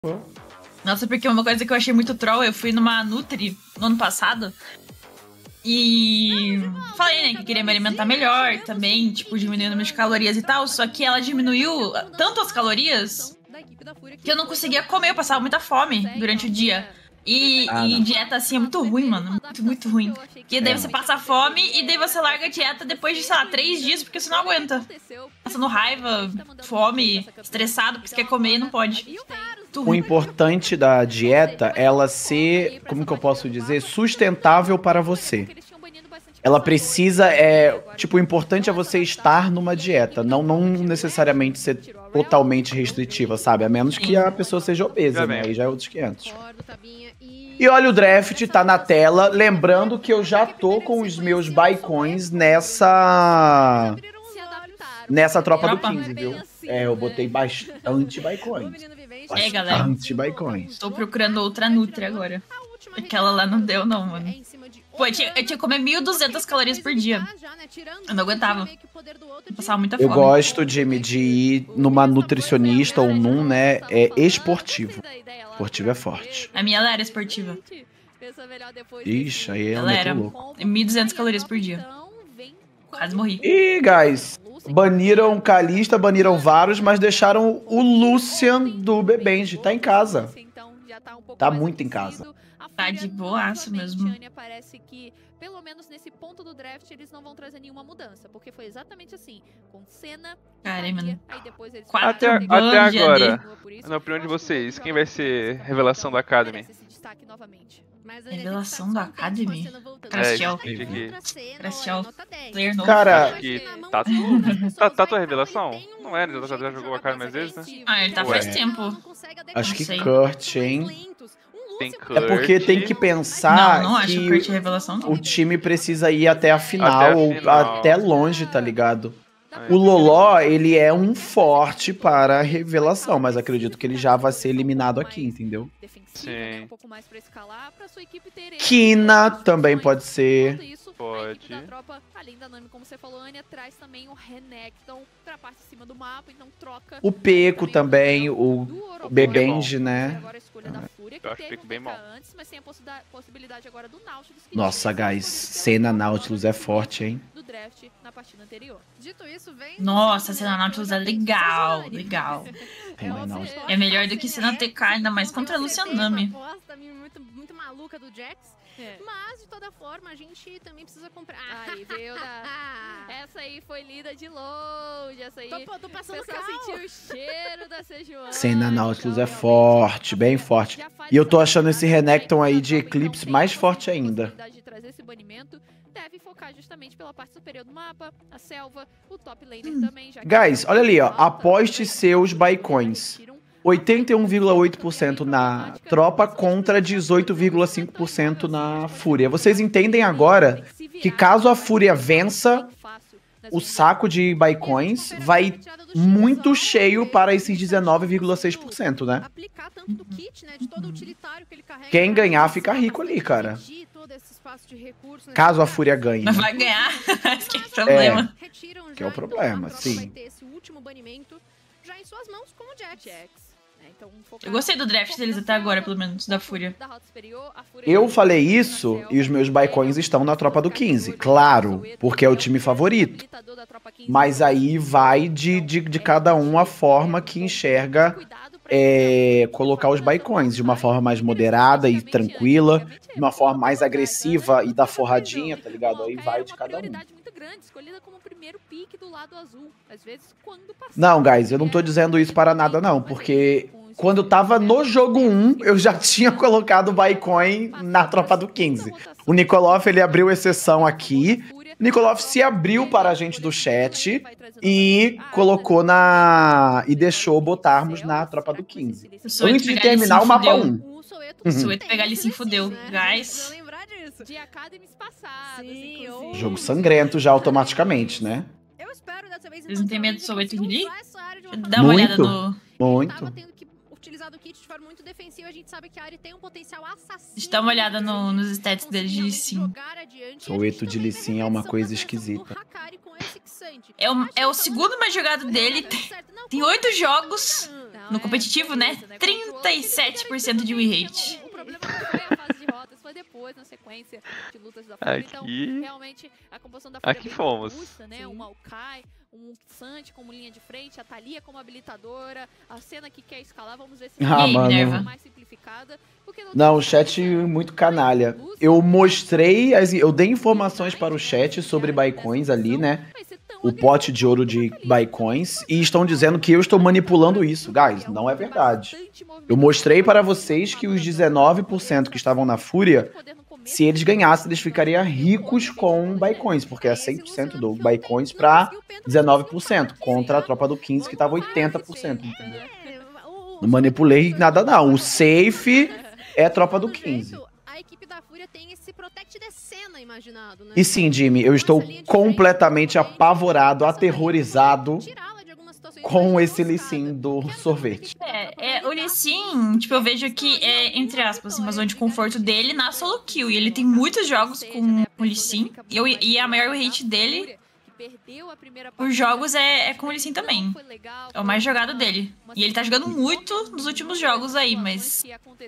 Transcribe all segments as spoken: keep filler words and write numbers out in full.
Nossa, porque uma coisa que eu achei muito troll, eu fui numa Nutri no ano passado e falei, né, que queria me alimentar melhor também, tipo, diminuindo o número de calorias e tal, só que ela diminuiu tanto as calorias que eu não conseguia comer, eu passava muita fome durante o dia. E, Ah, e não. dieta assim é muito ruim, mano. Muito, muito ruim. Porque daí É. você passa fome e daí você larga a dieta depois de, sei lá, três dias, porque você não aguenta. Passando raiva, fome, estressado, porque você quer comer e não pode. Muito O ruim. importante da dieta é ela ser, como que eu posso dizer, sustentável para você. Ela precisa, é, tipo, o importante é você estar numa dieta, não, não necessariamente ser totalmente restritiva, sabe? A menos que a pessoa seja obesa, né? Aí já é outros quinhentos. E olha, o draft tá na tela, lembrando que eu já tô com os meus baicões nessa... Nessa tropa do quinze, viu? É, eu botei bastante baicões. É, galera. Bastante baicões. Tô procurando outra Nutri agora. Aquela lá não deu, não, mano. Pô, eu tinha, eu tinha que comer mil e duzentas calorias por dia. Eu não aguentava. Eu passava muita fome. Eu gosto de, de ir numa nutricionista ou num, né, é esportivo. Esportivo é forte. A minha ela era esportiva. Ixi, aí Ela ela era louco. mil e duzentas calorias por dia. Quase morri. Ih, guys, baniram Kalista, baniram Varus, mas deixaram o Lucian do Bebenji. Tá em casa. Tá muito em casa. Tá de boaço mesmo. Parece que, pelo menos nesse ponto do draft, eles não vão trazer nenhuma mudança. Porque foi exatamente assim. Com Cena, Caramba, mano. aí depois eles Quatro Até, bans até de agora, A D. na opinião de vocês, quem vai ser revelação da Academy? Revelação da Academy? É, Crastiel. gente aqui. Crastiel. Player novo. Cara, Acho que Tatu. Tá, Tatu é revelação? Não é, ele já, já jogou a Academy mais vezes, né? Ah, ele tá Ué. faz tempo. acho que sei. Kurt, hein? Tem Kurt. É porque tem que pensar Não, não acho que Kurt revelação, não. o time precisa ir até a final, Até a ou final. até longe, tá ligado? É. O Loló, ele é um forte para a revelação, mas acredito que ele já vai ser eliminado aqui, entendeu? Sim. Kina também pode ser. Pode. Da tropa, além da Nami, como você falou, Anya, traz também o Renekton pra parte de cima do mapa, então troca. O Peco também, o Bebenji, né? Agora a escolha da Fúria, que Eu acho o teve Peco um bem P K bom. antes, mas tem a possibilidade, possibilidade agora do Nautilus. que Nossa, tinha guys, disponível cena no Nautilus é forte, hein? do draft na partida anterior. Dito isso, vem Nossa, a cena Nautilus é legal, legal. Cena Nautilus. É melhor do que cena T K, ainda mais contra a Lucianami. Uma aposta muito, muito maluca do Jax. É. Mas, de toda forma, a gente também precisa comprar. Aí veio da... Essa aí foi lida de longe, essa aí... Tô, tô O passando pessoal calma. sentiu o cheiro da Sejuani. Cena Nautilus é forte, bem forte. E eu tô achando esse Renekton aí de Eclipse mais forte ainda. De trazer esse banimento, deve focar justamente pela parte superior do mapa, a selva, o top laner também. Já que Guys, olha ali, ó. Aposte seus baicões. oitenta e um vírgula oito por cento na tropa contra dezoito vírgula cinco por cento na Fúria. Vocês entendem agora que caso a Fúria vença, o saco de baicões vai muito cheio para esses dezenove vírgula seis por cento, né? Aplicar tanto do kit, né? De todo o utilitário que ele carrega. Quem ganhar fica rico ali, cara. Dividir todo esse espaço de recurso, né? Caso a Fúria ganhe. Mas né? vai ganhar. Esse que é o problema. Retiram Que é o já, problema, então, a tropa sim. vai ter esse último banimento já em suas mãos com o Jax. Jax. É, então, focar- Eu gostei do draft deles até agora, pelo menos, da Fúria. Da rota superior, a Fúria Eu já- falei isso e os meus baicões estão na tropa do quinze. Claro, porque é o time favorito. Mas aí vai de, de, de cada um a forma que enxerga é, colocar os baicões. De uma forma mais moderada e tranquila, de uma forma mais agressiva e da forradinha, tá ligado? Aí vai de cada um. muito grande, escolhida como primeiro pique do lado azul. Às vezes, quando passar- Não, guys, eu não tô dizendo isso para nada não, porque quando tava no jogo um, eu já tinha colocado o Baikon na tropa do quinze. O Nikolov, ele abriu exceção aqui. O Nikolov se abriu para a gente do chat e colocou na... e deixou botarmos na tropa do quinze. O Sueto Antes de pegar ele terminar se o mapa fudeu. um. O Soeto O Uhum. Sueto pegar ele se fudeu. né? Guys. Precisa lembrar disso. De academies passadas, Sim, inclusive. Jogo sangrento já automaticamente, né? Eu espero dessa vez Vocês não têm medo do Soweto conseguir Riley? usar essa área de uma Dá uma olhada Muito. no... Muito. Tava tendo que utilizado o kit de forma muito defensiva, a gente sabe que a Ahri tem um potencial assassino. Deixa eu dar uma olhada no- nos stats dele de Lee Sin. Soweto de Lee Sin é uma coisa esquisita. É o, é o segundo mais jogado dele. Tem oito jogos no competitivo, né? trinta e sete por cento de win rate. O problema não foi a fase de rotas, foi depois, na sequência de lutas da Fúria. Então, Aqui- realmente, a composição da Fúria aqui é bem fomos. robusta, né? O Maokai, um Xante como linha de frente, a Thalia como habilitadora, a cena que quer escalar, vamos ver se Ah, é mano. mais simplificada. porque Não, o chat muito canalha. Eu mostrei, as, eu dei informações para o chat sobre Baicões ali, né? O pote de ouro de Baicões. E estão dizendo que eu estou manipulando isso. Guys, não é verdade. Eu mostrei para vocês que os dezenove por cento que estavam na Fúria, se eles ganhassem, eles ficariam ricos com Baicões. Porque é cem por cento do Baicões para dezenove por cento. Contra a tropa do quinze, que estava oitenta por cento. Entendeu? Não manipulei nada, não. O safe é a tropa do quinze. A equipe da Fúria tem esse Protect the Senna imaginado, né? E sim, Jimmy, eu estou completamente apavorado, aterrorizado com esse Lee Sin do sorvete. É, é, o Lee Sin, tipo, eu vejo que é, entre aspas, assim, uma zona de conforto dele na solo kill. E ele tem muitos jogos com o Lee Sin. E, eu, e a maior rate dele por jogos é, é com o Lee Sin também. É o mais jogado dele. E ele tá jogando muito nos últimos jogos aí, mas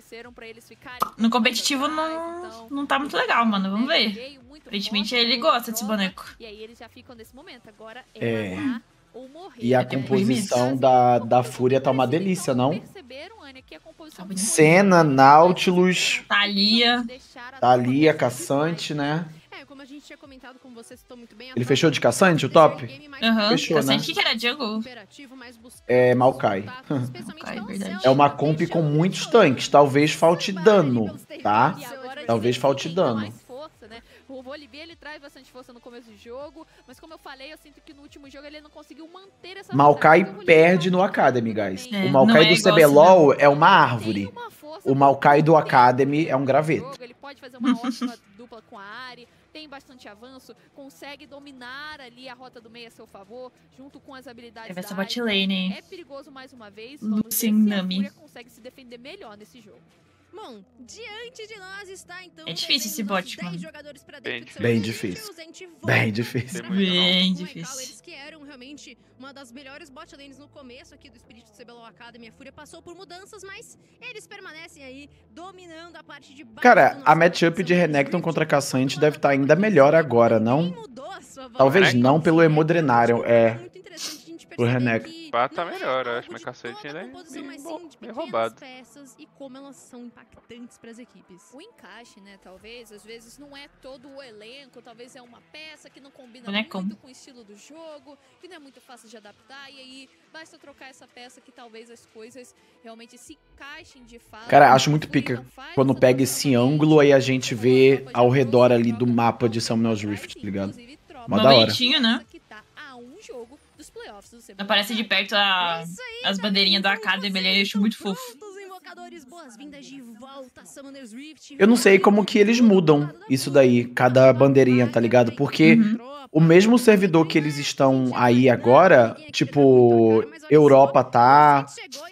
no competitivo não, não tá muito legal, mano. Vamos ver. Aparentemente ele gosta desse boneco. E aí eles já ficam nesse momento. Agora É. matar ou morrer. E a É composição da, da Fúria tá uma delícia, não? Perceberam, Anya, que a composição Tá bonito. Senna, Nautilus, Thalia. Thalia, Caçante, né? É, como a gente tinha comentado com você, citou muito bem. a Ele tropa fechou de do Caçante, o Fúria top? é um game mais Aham. Fechou, né? Caçante, que era jungle. cooperativo, mais buscando É, Maokai. resultados, especialmente Maokai, pelo verdade. Celta, É uma comp com muitos tanques. Talvez falte dano, tá? E agora Talvez ele falte tem ainda dano. mais força, né? O Volibear, ele traz bastante força no começo do jogo, mas como eu falei, eu sinto que no último jogo ele não conseguiu manter essa Maokai força, porque o perde Volibear no Academy, guys. É, O Maokai não é do igual C B L O assim, é uma tem árvore. uma força O Maokai do muito Academy é um no graveto. jogo, ele pode fazer uma ótima dupla com a Ahri, tem bastante avanço, consegue dominar ali a rota do meio a seu favor, junto com as habilidades Vai ser da bot Ahri. lane, hein? É perigoso mais uma vez, Lucian vamos ver se a Nami. Fúria consegue se defender melhor nesse jogo. Bom, diante de nós está então. É difícil esse devendo bot, dez mano. jogadores pra Bem dentro do seu Bem time, difícil. e o Zent volta Bem difícil. pra Bem jogar Bem com o difícil. Ekal. Eles que eram realmente uma das melhores bot lanes no começo aqui do Spirit do C B L O Academy. A Fúria passou por mudanças, mas eles permanecem aí dominando a parte de baixo. Cara, do a nosso matchup de Summoner's Renekton Rift. contra Caçante deve estar ainda melhor agora, não? Quem mudou a sua Talvez voz? não pelo Hemodrenário, é. Muito interessante a gente pro perceber Renekton. que Pá, tá não é melhor, eu algo acho, mas de Cacete toda ainda a é composição, meio mas bom- sim de meio pequenas roubado. peças e como elas são impactantes para as equipes. O encaixe, né, talvez, às vezes não é todo o elenco, talvez é uma peça que não combina Bonecão. muito com o estilo do jogo, que não é muito fácil de adaptar, e aí basta trocar essa peça que talvez as coisas realmente se encaixem de fato. Cara, acho muito A Fúria pica não faz quando essa pega troca esse novamente, ângulo, aí a gente como vê a tropa de ao redor avanço, ali do troca mapa de pontos Summoner's atrás, Rift, e, tá ligado? inclusive, troca Mó da hora. Bonitinho, né? que tá a um jogo dos playoffs do C B L O. Aparece de perto a, É isso aí, as bandeirinhas do Academy ali, eu acho muito fofo. Prontos, invocadores, boas-vindas de volta a Summoner's Rift. Eu não sei como que eles mudam isso daí, cada bandeirinha, tá ligado? Porque o mesmo servidor que eles estão aí agora, tipo, Europa tá,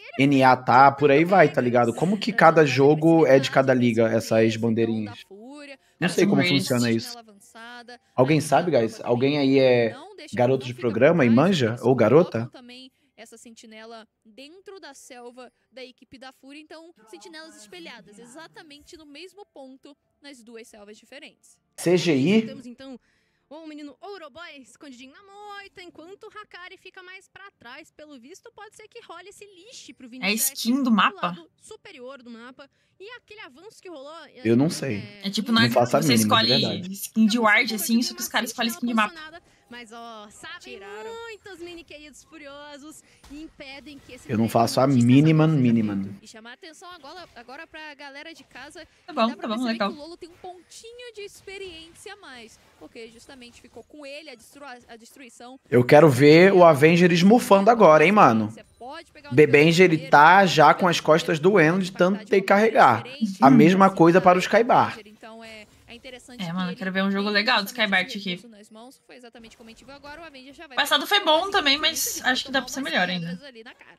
N A tá, por aí vai, tá ligado? Como que cada jogo é de cada liga, essas bandeirinhas? Não sei como funciona isso. Alguém sabe, guys? Alguém aí é garoto de programa e manja? Ou garota? Também essa sentinela dentro da selva da equipe da Fúria, então sentinelas espelhadas exatamente no mesmo ponto nas duas selvas diferentes. C G I? Temos então o menino Ouroboy escondidinho na moita, enquanto o Hakari fica mais pra trás. Pelo visto, pode ser que role esse lixo pro Vini É a skin do mapa? lado superior do mapa. E aquele avanço que rolou... Eu não sei. É tipo, Não não, faço a você mínima, de escolhe verdade. skin de ward, assim, só que os caras escolhem skin de mapa. Mas, ó, sabem Tiraram. muitos mini queridos furiosos e impedem que esse Eu não treino faço a de mínima, seja mínima. feito. E chamar atenção agora, agora pra galera de casa. Tá bom, dá pra tá bom, perceber legal. que o Lolo tem um pontinho de experiência a mais. Porque justamente ficou com ele a, destru a destruição. Eu quero ver o Avenger esmufando agora, hein, mano? Bebenger, ele tá já com as costas doendo de tanto ter que carregar. A mesma coisa para o Skybar. Então é, é interessante. É, mano, que eu quero ele ver um jogo tem legal do justamente Skybart esse aqui. recurso nas mãos, foi exatamente como a gente viu agora, o Avenger já vai Passado pra- foi bom também, mas Ele vai acho que dá pra tomar ser umas melhor pedras ainda. ali na cara.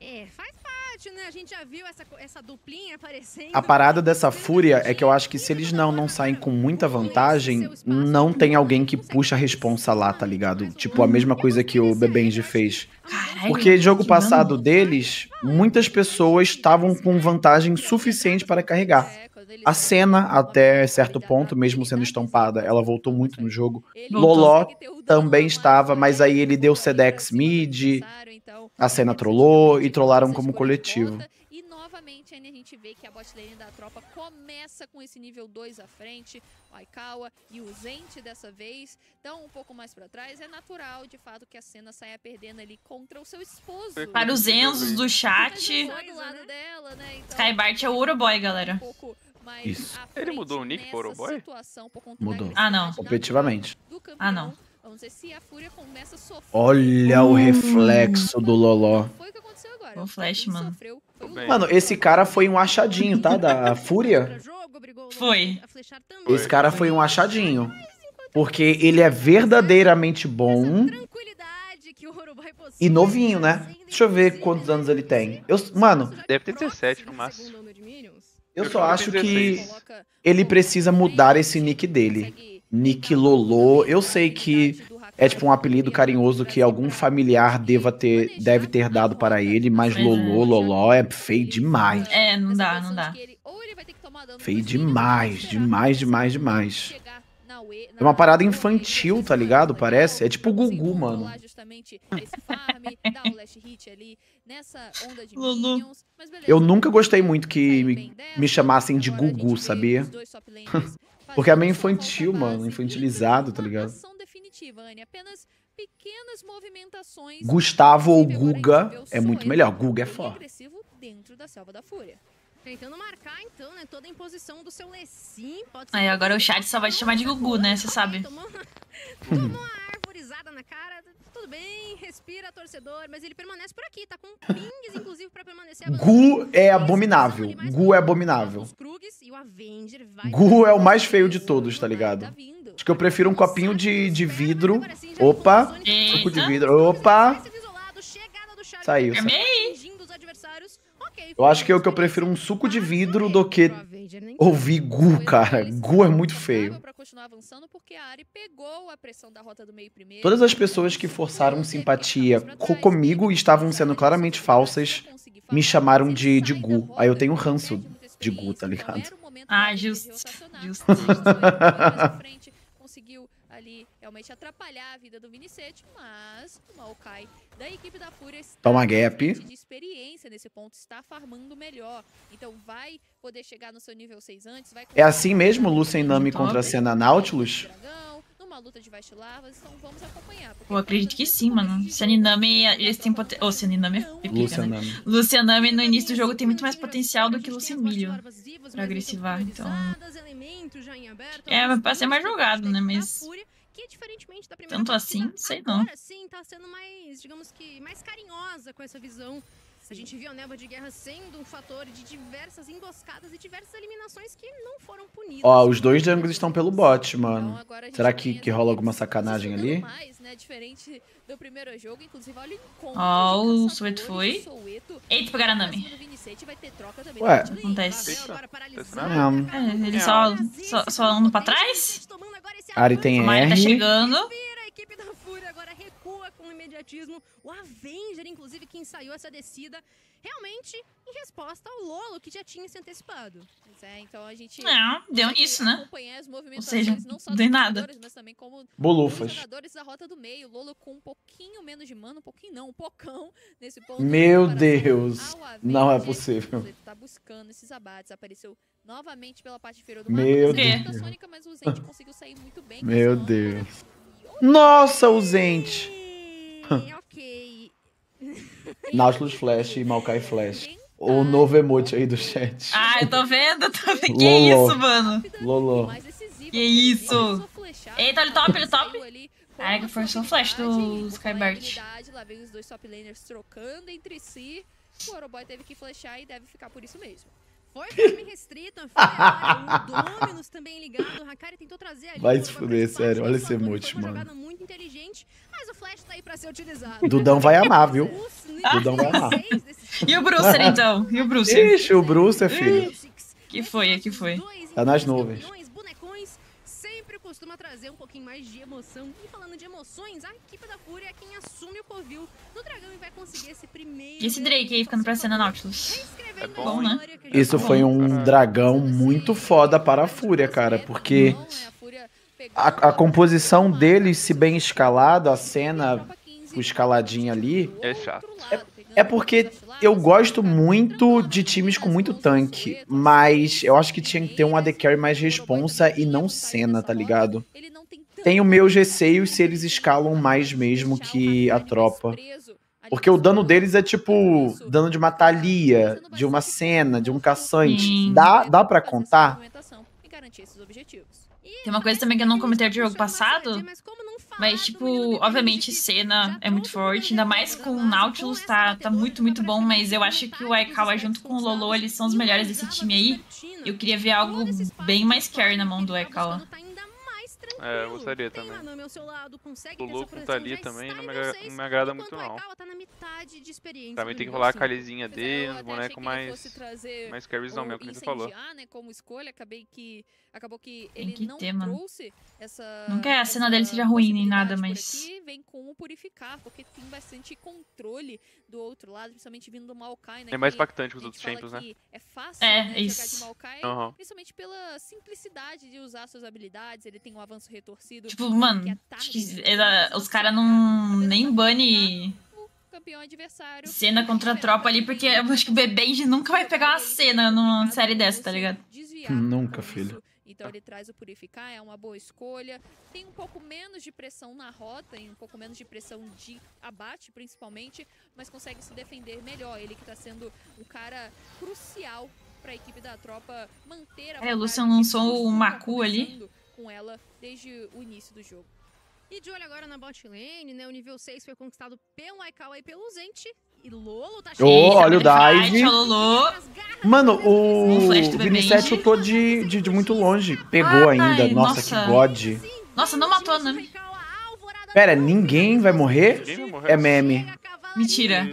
É, faz parte, né? A gente já viu essa, essa duplinha aparecendo. A parada dessa fúria é que eu acho que se eles não, não saem com muita vantagem, não tem alguém que puxa a responsa lá, tá ligado? Tipo, a mesma coisa que o Bebenji fez. Caralho, Porque jogo que passado mano. deles, muitas pessoas estavam com vantagem suficiente para carregar. A Senna, até certo ponto, mesmo sendo estampada, ela voltou muito no jogo. Loló também estava, mas aí ele deu Sedex mid, a Senna trollou e trollaram como coletivo. E novamente a gente vê que a bot lane da tropa começa com esse nível dois à frente. O Aikawa e o Zente dessa vez estão um pouco mais pra trás. É natural, de fato, que a Senna saia perdendo ali contra o seu esposo. Para os Enzos do chat, Do lado dela, né? Então, Skybart é o Uroboy, galera. um pouco mais Isso. à Ele frente mudou o nick nessa pro Uroboy? situação por conta Mudou. da Ah, não. agressividade Objetivamente. natural do campeão. Ah, não. Vamos ver se a Fúria começa a sofrer. Olha o Hum. reflexo do Loló. Foi o que aconteceu agora. O Flash, Quem mano. sofreu foi o Bem. Mano, esse cara foi um achadinho, tá? Da Fúria. Foi. Esse cara foi um achadinho. Porque ele é verdadeiramente bom e novinho, né? Deixa eu ver quantos anos ele tem. Eu, mano, Deve ter dezessete no máximo. eu Eu só fico acho com que dezesseis. ele precisa mudar esse nick dele. Nick Lolô. Eu sei que é tipo um apelido carinhoso que algum familiar deva ter, deve ter dado para ele, mas Lolô, Loló é feio demais. É, não dá, não dá. Feio demais, demais, demais, demais. É uma parada infantil, tá ligado? Parece. É tipo o Gugu, mano. Lulu. Eu nunca gostei muito que me, me chamassem de Gugu, sabia? Porque é meio infantil, mano. Infantilizado, tá ligado? Gustavo ou Guga é muito melhor. Guga é foda. Dentro da selva da Fúria. Tentando marcar, então, né, toda a imposição do seu Lessim. Pode Aí agora o chat só vai te chamar de Gugu, né? Você sabe. Tomou, tomou uma arvorizada na cara. Tudo bem, respira, torcedor. Mas ele permanece por aqui, tá com pings, inclusive, pra permanecer avançado. Gu é abominável. Gu é abominável. Gu é o mais feio de todos, tá ligado? Acho que eu prefiro um copinho de, de vidro. Opa, suco de vidro. Opa, saiu. Amei. Eu acho que eu, que eu prefiro um suco de vidro do que ouvir Gu, cara. Gu é muito feio. Todas as pessoas que forçaram simpatia co- comigo e estavam sendo claramente falsas me chamaram de, de Gu. Aí eu tenho ranço de Gu, tá ligado? Ah, justo. Justo. Conseguiu ali realmente atrapalhar a vida do Vinicete, mas o Maokai da equipe da Fúria está Toma gap. de experiência nesse ponto, está farmando melhor. Então vai poder chegar no seu nível seis antes, vai É assim mesmo, Lucien Nami contra a Senna Nautilus? Dragão, numa luta de Vastilavas, então vamos acompanhar. Pô, acredito que sim, mano. Seninami, eles têm potência. Ô, Seninami é pipica, Lucien né? Nami. Lucianami no início do jogo tem muito mais potencial do que Lucemilho pra agressivar, então. É, pra ser mais jogado, né? Mas. Que, diferentemente da primeira Tanto partida, assim, sei não. agora sim tá sendo mais, digamos que, mais carinhosa com essa visão. A gente viu a névoa de guerra sendo um fator de diversas emboscadas e diversas eliminações que não foram punidas. Ó, os dois jungles estão pelo bot, mano. Então, agora a gente Será que, tem que essa rola alguma equipe sacanagem funcionando ali? mais, né, diferente do primeiro jogo, inclusive olha o encontro Ó, de o caçadores, Soweto foi. o Soweto, Eita, pegaram a Nami. próximo do Vinicete, vai ter troca também Ué, da bot lane. acontece. Ravel agora paralisado, Não. É, ele só, só, só anda pra trás? tomando agora esse Ari tem O Mario tá R. chegando. Vira, a equipe da Fúria agora recua com imediatismo. O Avenger, inclusive, que ensaiou essa descida, realmente em resposta ao Lolo, que já tinha se antecipado. Pois é, então a gente Não, deu consegue nisso, né? acompanhar as Ou movimentações, seja, não só não dos deu nada. jogadores, mas também como dos Bolufas. jogadores da rota do meio. Lolo com um pouquinho menos de mana, um pouquinho não, um pocão nesse ponto. Meu em comparação Deus. ao Avenger. Não é possível. O Zed tá buscando esses abates, apareceu novamente pela parte inferior do Meu mapa. Deus. Da Sônica, mas o Zed conseguiu sair muito bem. Meu com essa Deus. âncora. Nossa, o Zente. E, ok. Nautilus Flash e Maokai Flash. O novo emote aí do chat. Ah, eu tô vendo, tô vendo. Que Lolo. isso, mano? Lolo. Que isso? Eita, ele top, ele top. Caraca, forçou o flash do Skybart. Lá vem os dois top laners trocando entre si. O Oroboy teve que flashar e deve ficar por isso mesmo. Foi forma restrita, foi a área, o Dominus também ligado, o Hakari tentou trazer ali. Vai uma se fuder, participação sério, olha do esse Samurai, emote, foi uma mano. jogada muito inteligente, mas o Flash tá aí pra ser utilizado. Dudão vai amar, viu? Os Dudão vai amar. seis desse E o Brucer, então? E o Brucer? Ixi, o Bruce é filho. Que foi, que foi? Tá nas nuvens. Bonecões sempre costuma trazer um pouquinho mais de emoção. E falando de emoções, a equipe da Fúria é quem assume o Covil no Dragão e vai conseguir esse primeiro... E esse Drake aí ficando pra cena Nautilus? É bom, Bom, né? Isso foi um dragão muito foda para a Fúria, cara, porque a, a composição deles, se bem escalado, a cena, o escaladinho ali, É chato. é porque eu gosto muito de times com muito tanque, mas eu acho que tinha que ter um A D Carry mais responsa e não Senna, tá ligado? Tenho meus receios se eles escalam mais mesmo que a tropa. Porque o dano deles é tipo dano de uma Thalia, de uma Senna, de um caçante. Sim. Dá, dá pra contar? Tem uma coisa também que eu não comentei do jogo passado, mas, tipo, obviamente, Senna é muito forte, ainda mais com o Nautilus, tá, tá muito, muito bom, mas eu acho que o Aikawa junto com o Lolo, eles são os melhores desse time aí. Eu queria ver algo bem mais carry na mão do Aikawa. É, eu gostaria também. O Lolo com Thalia também não me, agra não me agrada muito, não. Pra mim tem que rolar a Kalizinha dele, uns bonecos mais, mais carryzão mesmo, como você falou. Né, como escolha, acabei que, acabou que Tem ele que não ter, mano. trouxe essa... Não que a cena dele seja ruim nem nada, mas... Aqui, vem com o Purificar, porque tem bastante controle do outro lado, principalmente vindo do Maokai, né? É mais que impactante que os a outros gente champions, fala né? que é fácil, É, né, jogar isso. de Maokai, Uhum. principalmente pela simplicidade de usar suas habilidades, ele tem um avanço retorcido. Tipo, mano, acho que era- os caras não nem bane Campeão adversário. cena contra a tropa ali, porque eu acho que o Bebenge nunca vai pegar uma cena numa série dessa, tá ligado? Nunca, filho. Então ele traz o Purificar, é uma boa escolha. Tem um pouco menos de pressão na rota, e um pouco menos de pressão de abate, principalmente, mas consegue se defender melhor. Ele que tá sendo um cara crucial pra equipe da tropa manter a É, o Lucian lançou o Maku ali. Com ela desde o início do jogo. E de olho agora na bot lane, né? O nível seis foi conquistado pelo Aikawa e pelo Zente. E Lolo tá Ô, olha o dive. Lolo. Mano, o O flash do Vinicius Bebenge. chutou de, de, de muito longe. Pegou Ai, ainda. Nossa, nossa. que god. Nossa, não matou, né? Pera, ninguém vai morrer? Ninguém vai morrer. É meme. Mentira.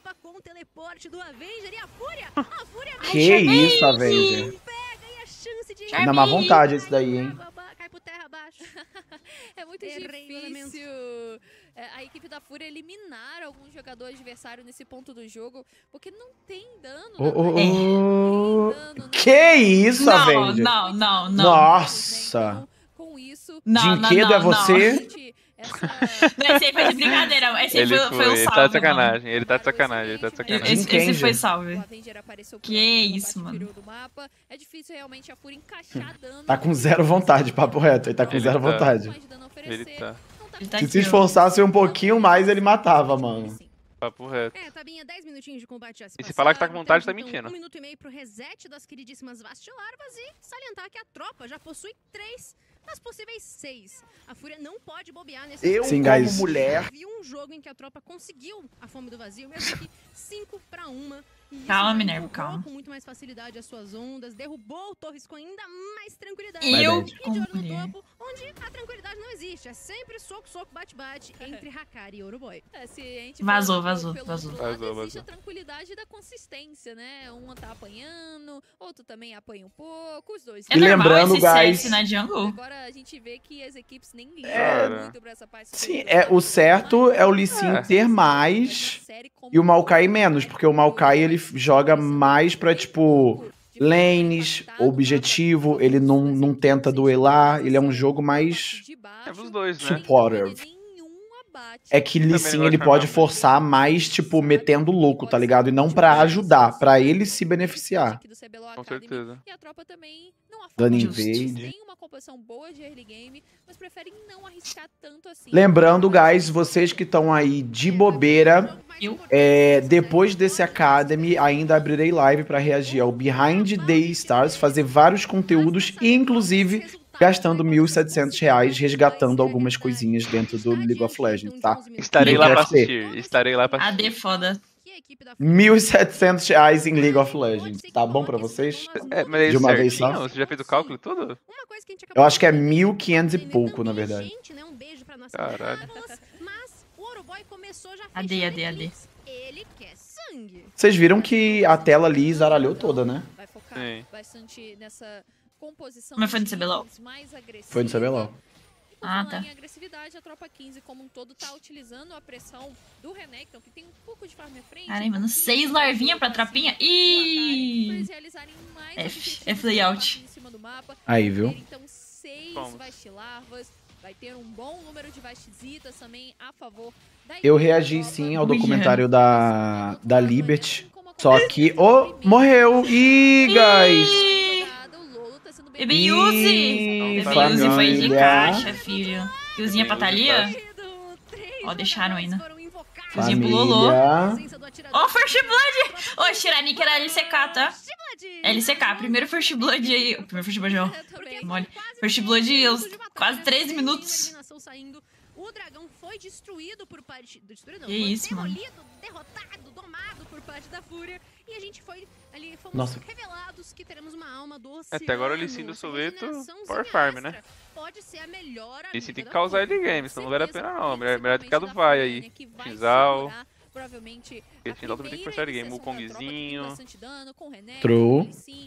Que isso, Avenger. Charmin. Na má vontade esse daí, hein? Cai por terra abaixo. É muito Errei o elemento. difícil é, a equipe da Fúria eliminar algum jogador adversário nesse ponto do jogo, porque não tem dano. Ô, na ô, parede, ô. não tem dano, não Que tem isso, Não, Avenger? não, não, não. Nossa. Então, com isso, Não, não, Dinquedo não, é você? gente, essa... Não, esse aí foi de brincadeira. Esse aí Ele foi, foi, foi o ele salve, tá de mano. sacanagem, ele tá de sacanagem, ele tá de sacanagem. Esse, esse foi salve. O Avenger apareceu por Que aqui na isso, parte mano. inferior do mapa. É difícil realmente a Fúria encaixar dano. Tá com zero vontade, papo reto. Ele tá com Ele zero tá. vontade. Mais dano a oferecer, Ele tá. não tá Ele tá Se aqui, se ó. esforçasse um pouquinho mais, ele matava, mano. Papo reto. É, Tabinha, dez minutinhos de combate já se E se passaram. falar que tá com vontade, Temos, tá então, mentindo. Um minuto e meio pro reset das queridíssimas Vastilarvas e salientar que a tropa já possui três das possíveis seis. A Fúria não pode bobear nesse Eu, Sim, como guys. mulher- Vi um jogo em que a tropa conseguiu a fome do vazio, mesmo que cinco pra uma. E isso Calma, já Minerva, empurrou calma. com muito mais facilidade as suas ondas, derrubou o Torres com ainda mais tranquilidade. Eu, E de como olho no mulher. topo, onde a tranquilidade não existe. É sempre soco, soco, bate-bate entre Hakari e Oruboy. É, se a gente Vazou, for vazou, pelo vazou. outro lado, Vazou, existe vazou. a tranquilidade da consistência, né? Um tá apanhando, outro também apanha um pouco, os dois. É E normal lembrando, esse guys- C S na jungle? Agora a gente vê que as equipes nem ligam É, muito pra essa parte. Sim, é, o certo é o Lee Sin É. ter mais e o Maokai menos, porque o Maokai ele joga mais pra, tipo, lanes, objetivo, ele não, não tenta duelar, ele é um jogo mais... É dos dois, né? supportive. É que Lee Sin ele pode forçar mais, tipo, metendo louco, tá ligado? E não pra ajudar, pra ele se beneficiar. Com certeza. E a tropa também não Dando afoba. invade. Tem uma composição boa de early game, mas preferem não arriscar tanto assim. Lembrando, guys, vocês que estão aí de bobeira, Eu? é, depois desse Academy, ainda abrirei live pra reagir ao Behind the Stars, fazer vários conteúdos e, inclusive, gastando mil e setecentos reais resgatando algumas coisinhas dentro do League of Legends, tá? Estarei Não lá quer pra ser. assistir, estarei lá pra A D assistir. foda. mil e setecentos reais em League of Legends. Tá bom pra vocês? É, mas é de uma certinho? vez só? Você já fez o cálculo e tudo? Eu acho que é mil e quinhentos e pouco, na verdade. Caralho. A D, a D, a D. Vocês viram que a tela ali zaralhou toda, né? Vai focar Sim. bastante nessa composição. Mas foi no C B L O L? mais agressiva. Foi no C B L O L. E por Ah, falar tá. em agressividade, a tropa quinze como um todo tá utilizando a pressão do Renekton, que tem um pouco de farm à frente. Caramba, mano, seis larvinhas pra trapinha. Ih! F, F layout. Aí, viu? Então, seis Vamos. Vastilarvas. Vai ter um bom número de Vastizitas também a favor da Eu equipe reagi da tropa. sim ao documentário da, da Liberty. Só que... Oh, morreu! Ih, guys! Bebê Yuzi! Ih, Bebê Yuzi foi de família. caixa, filho. Yuzinha pra Thalia? Ó, deixaram ainda. Yuzinha pro Lolo. Família. Ó, First Blood! Ô, Shiranik era L C K, tá? L C K, primeiro First Blood aí. O primeiro First Blood, ó. Mole. First Blood, aos quase treze minutos. O dragão foi destruído por parte... Destruído não, Que foi isso, mano. demolido, derrotado, domado por parte da Fúria. E a gente foi ali, fomos Nossa. revelados que teremos uma alma do oceano. Até agora o Lee Sin do essa Soweto, regeneração Power Farm, né? siniestra. Pode ser a melhor Lee Sin amiga tem que da causar Fúria. ele game, senão não vale a pena não. Melhor, melhor do que a do Principalmente Vai da aí. Fúria, que vai Xal. segurar, provavelmente, Porque Tindal também tem que forçar ele game. Wukongzinho. True.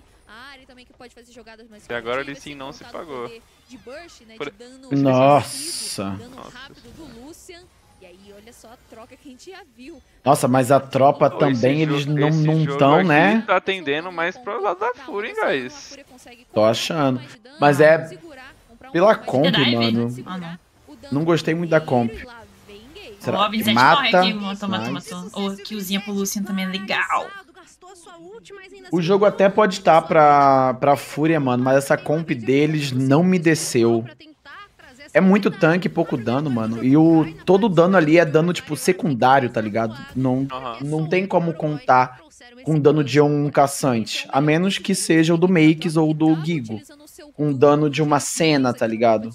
E agora o Lee Sin não se pagou. Por- Nossa. Nossa. E aí, olha só a troca que a gente já viu. Nossa, mas a tropa Pô, também, esse eles jogo- não esse não jogo tão, aqui né? Tá atendendo mais pro lado da Fúria, hein, guys? Tô achando. Mas é pela comp, Dive? mano. Ah, não. Não gostei muito da comp. Será Ó, que Vicente mata? morre aqui. Matou, matou, Nice. matou. Ô, killzinha pro Lucian também é legal. O jogo até pode estar pra, pra Fúria, mano, mas essa comp deles não me desceu. É muito tanque e pouco dano, mano. E o todo o dano ali é dano, tipo, secundário, tá ligado? Não, Aham. não tem como contar com dano de um caçante. A menos que seja o do Makes ou do Gigo. Um dano de uma cena, tá ligado?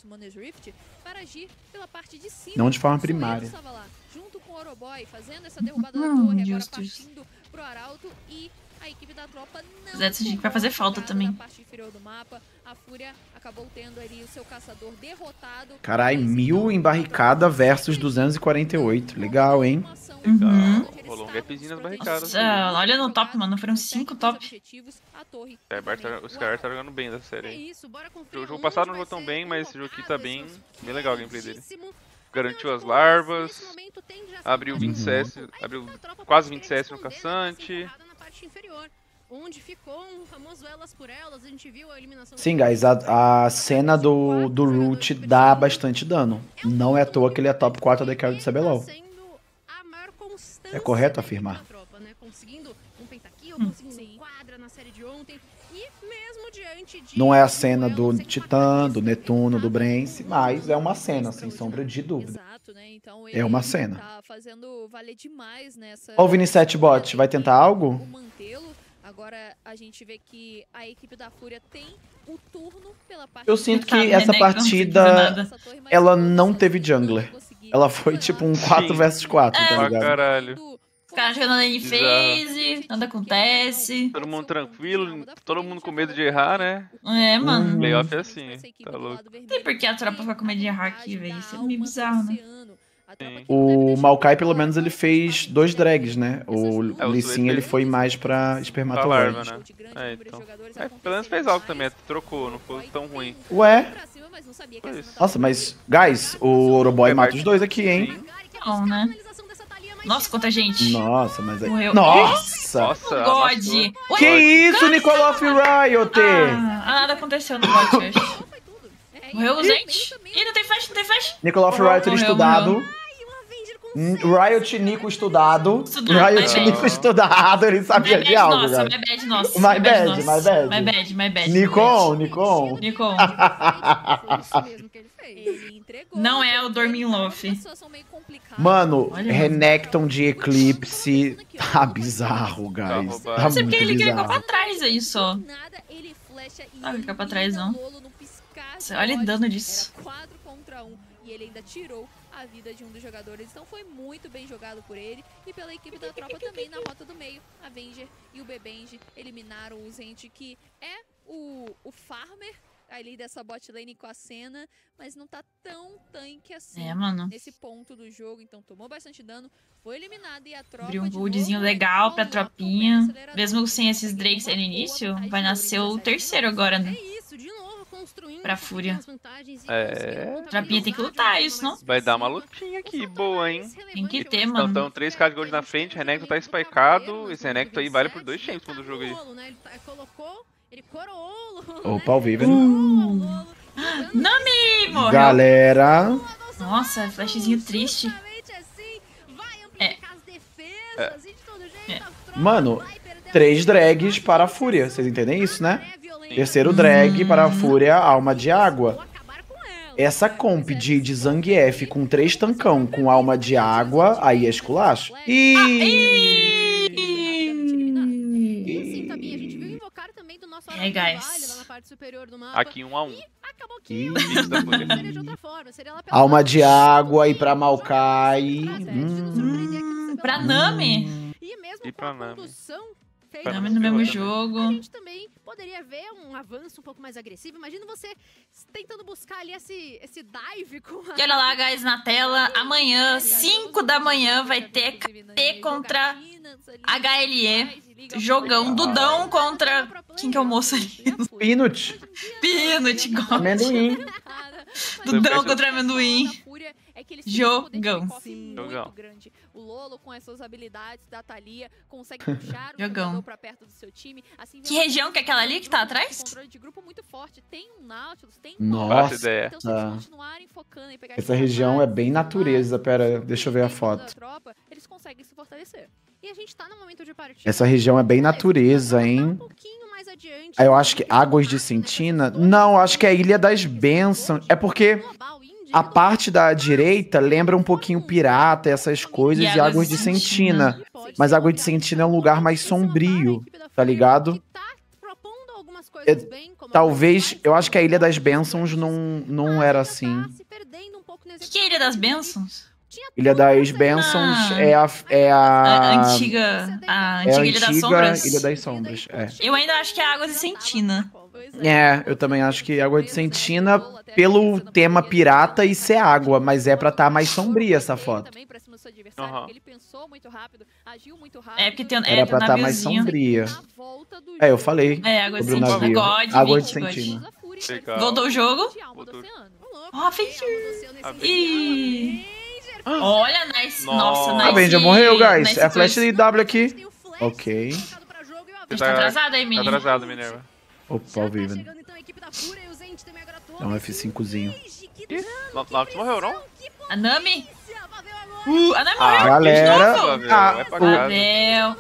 Não de forma primária. Junto com o Oroboy, fazendo essa derrubada da Hum, torre, agora justo, partindo pro Arauto e a equipe da tropa não Zé, esse dia vai fazer falta jogada também. na parte inferior do mapa. A Fúria acabou tendo ali o seu caçador derrotado. Carai, Mas, mil então, em barricada versus duzentos e quarenta e oito. Legal, hein? Uhum. Rolou um gapzinho nas barricadas. Nossa, olha no top, mano. Foram cinco top. É, Bart tá- os caras tá jogando bem dessa série É aí. isso, bora O conferir jogo onde passado não vai jogou tão ser bem, mas esse jogo aqui tá colocado bem, esse bem legal o gameplay dele. quentíssimo. Garantiu as larvas, Nesse momento tem já abriu sido vinte Uhum. C S, abriu quase vinte C S no caçante. na parte inferior, onde ficou um famoso elas por elas, a gente viu a eliminação. Sim, guys, a, a cena do, do Root dá bastante dano. Não é à toa que ele é top quatro da carry do C B L O L. É correto afirmar. Conseguindo um pentakill, Hum. conseguindo um quadra na série de ontem. E mesmo diante de Não é a cena do duelo sem Titã, do quadra, Netuno, do Brence, mas é uma cena, sem sombra de dúvida. Exato, né? Então É uma ele cena. Tá fazendo valer demais nessa. Ó, o Vinicius Bot, vai tentar algo? O mantê-lo. Agora a gente vê que a equipe da Fúria tem o turno pela parte. Eu sinto Tá, que essa né, que não sei dizer partida, nada. ela não teve jungler. Ela foi tipo um quatro versus quatro, tá Pra ligado? caralho. Os caras jogando lane phase, nada acontece. Todo mundo tranquilo, todo mundo com medo de errar, né? É, mano. Hum. Playoff é assim, tá louco. Não sei por que a tropa fica com medo de errar aqui, velho. Isso é meio bizarro, né? Sim. O Maokai, pelo menos, ele fez dois drags, né? O É, o Lee Suet Sin, ele fez- foi mais pra Pra espermatozoide. larva, né? É, então. É, pelo menos fez algo também, trocou, não foi tão ruim. Ué? Foi isso. Nossa, mas, guys, o Oroboy mata os dois aqui, hein? Sim. Não, né? Nossa, quanta gente. Nossa, mas aí... Morreu. Nossa! Nossa, God. amassou. Ué, Que isso, Nicoloff Riot? ah, ah, nada aconteceu no bot, eu acho. Morreu, gente. Ih, não tem flash, não tem flash. Nicoloff Morreu, Riot morreu, estudado. Hum, Riot Nico estudado. Estudado, Riot my Nico bad. estudado, ele My sabia de bad algo, nossa, cara. my bad nossa. My bad, nossa. my bad. My bad, my bad. Nikon, Nikon. Nikon. Foi isso mesmo que ele fez. Ele entregou. Não é o Dorminloff. Uma situação meio complicada. Mano, Olha. Renekton de Eclipse tá bizarro, Tá guys. roubado. Tá Não sei porque muito ele quer ficar pra bizarro. trás aí só. Nada, ele flecha e Ah, fica pra elimina trás, não. o Lolo no piscar de Olha o olhos. dano disso. Era quatro contra um. e ele ainda tirou a vida de um dos jogadores. Então foi muito bem jogado por ele e pela equipe da tropa também na rota do meio. A Avenger e o Bebenge eliminaram o Zente, que é o, o farmer ali dessa bot lane com a Senna, mas não tá tão tanque assim é, mano. nesse ponto do jogo, então tomou bastante dano, foi eliminado e a tropa abriu um goldzinho legal pra tropinha, mesmo sem esses Drakes aí no início, vai nascer o terceiro agora, né? É isso, de novo, construindo pra Fúria. É. Tropinha tem que lutar isso, não? Vai dar uma lutinha aqui, boa, hein? Tem que ter, Então, mano. então três K de gold na frente, Renekton tá spikeado, esse Renekton aí vale por dois champions do jogo aí. Ele colocou, ele coroou. Opa, ao vivo. Uh. Nami! Morreu. Galera. Nossa, flashzinho triste. É. É. É. Mano, três drags para a Fúria. Vocês entendem isso, né? Terceiro drag para a Fúria, Alma de Água. Essa comp de, de Zangief com três tancão com Alma de Água, aí é esculacho. E... É, guys. Aqui um a um. E... Alma de Água e pra Maokai. Hum, pra Nami. E pra Nami. Nami no mesmo jogo. A gente também poderia ver um avanço um pouco mais agressivo. Imagina você tentando buscar ali esse, esse dive com a... E olha lá, guys, na tela. Amanhã, cinco da manhã, vai ter K T contra H L E. Jogão. Dudão contra... Quem que é o moço ali? Peanut. Peanut, gosto. Amendoim. Dudão contra amendoim. Jogão. Jogão. O Lolo, com as suas habilidades da Thalia, consegue puxar o jogador pra perto do seu time. Assim, que região que é aquela ali que tá atrás? Controle de grupo muito forte. Tem um Nautilus, tem um Nossa. Ideia. Então, se eles continuarem focando em pegar essa região é bem natureza. Pera, deixa eu ver a foto. Tropa, eles conseguem se fortalecer. E a gente tá no momento de partida. Essa região é bem natureza, hein? Um pouquinho mais adiante. Aí eu acho que Águas de Sentina... Não, eu acho que é a Ilha das Bênçãos. É porque... A parte da direita lembra um pouquinho pirata, essas coisas, e, e Águas de Sentina. Mas Águas de Sentina é um lugar mais sombrio, tá ligado? É, talvez, eu acho que a Ilha das Bênçãos não, não era assim. O que, que é a Ilha das Bênçãos? Ilha das Bênçãos ah, é a... É a, a antiga, a antiga é a Ilha das antiga Sombras. Ilha das Sombras, é. Eu ainda acho que é Águas de Sentina. É, eu também acho que Água de Sentina, pelo tema pirata, isso é água, mas é pra estar mais sombria essa foto. Uhum. É, porque tem, Era é, pra estar mais sombria. É, eu falei é, água sobre o navio. God, Água de God. Sentina. Voltou o jogo? Ó, fez... Ih... Olha, nice. Nossa, nice. A Avenger morreu, guys. Nice é flash de W aqui. Ok. A gente tá atrasado aí, menino. Tá atrasado, Minerva. Opa, ao vivo. Dá um F cincozinho. Nautilus morreu, não? A Nami? Uh, a Nami morreu. Ah, galera. Ah, Pavel.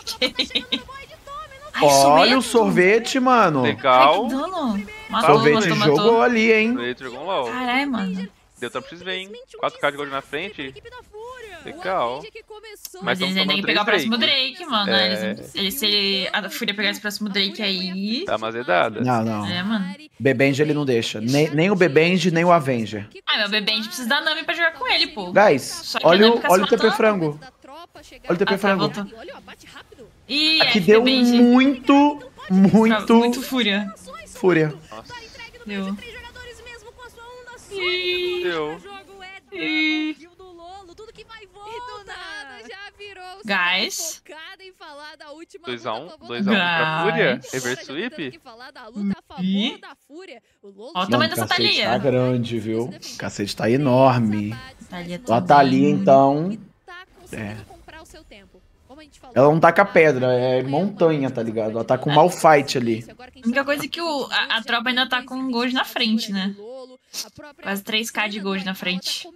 Olha o sorvete, mano. Legal. Ai, que dano. Matou, sorvete matou, jogou matou. ali, hein. Sorvete jogou um LOL. Caralho, mano. Deu tempo X V, hein? quatro K de gold na frente. Legal. Mas, Mas eles ainda têm que pegar o próximo Drake, mano. É... Eles, eles, se ele, a Fúria pegar esse próximo Drake aí... Tá mazedada. Não, não. É, mano. Bebenge ele não deixa. Nem, nem o Bebenge, nem o Avenger. Ah, meu Bebenge precisa da Nami pra jogar com ele, pô. Guys, olha, o, olha o T P frango. Olha o T P ah, frango. Tá, Ih, aqui deu muito, muito... Muito Fúria. Fúria. Nossa. Deu. Deu. Guys. dois a um, dois a um pra Fúria. Reverse sweep. E... Olha o tamanho dessa Thalia. Tá grande, viu? O cacete tá enorme. Thalia a Thalia, então... É. Ela não tá com a pedra, é montanha, tá ligado? Ela tá com Malphite ali. A única coisa é que o, a, a tropa ainda tá com um gold na frente, né? Quase três K de gold na frente.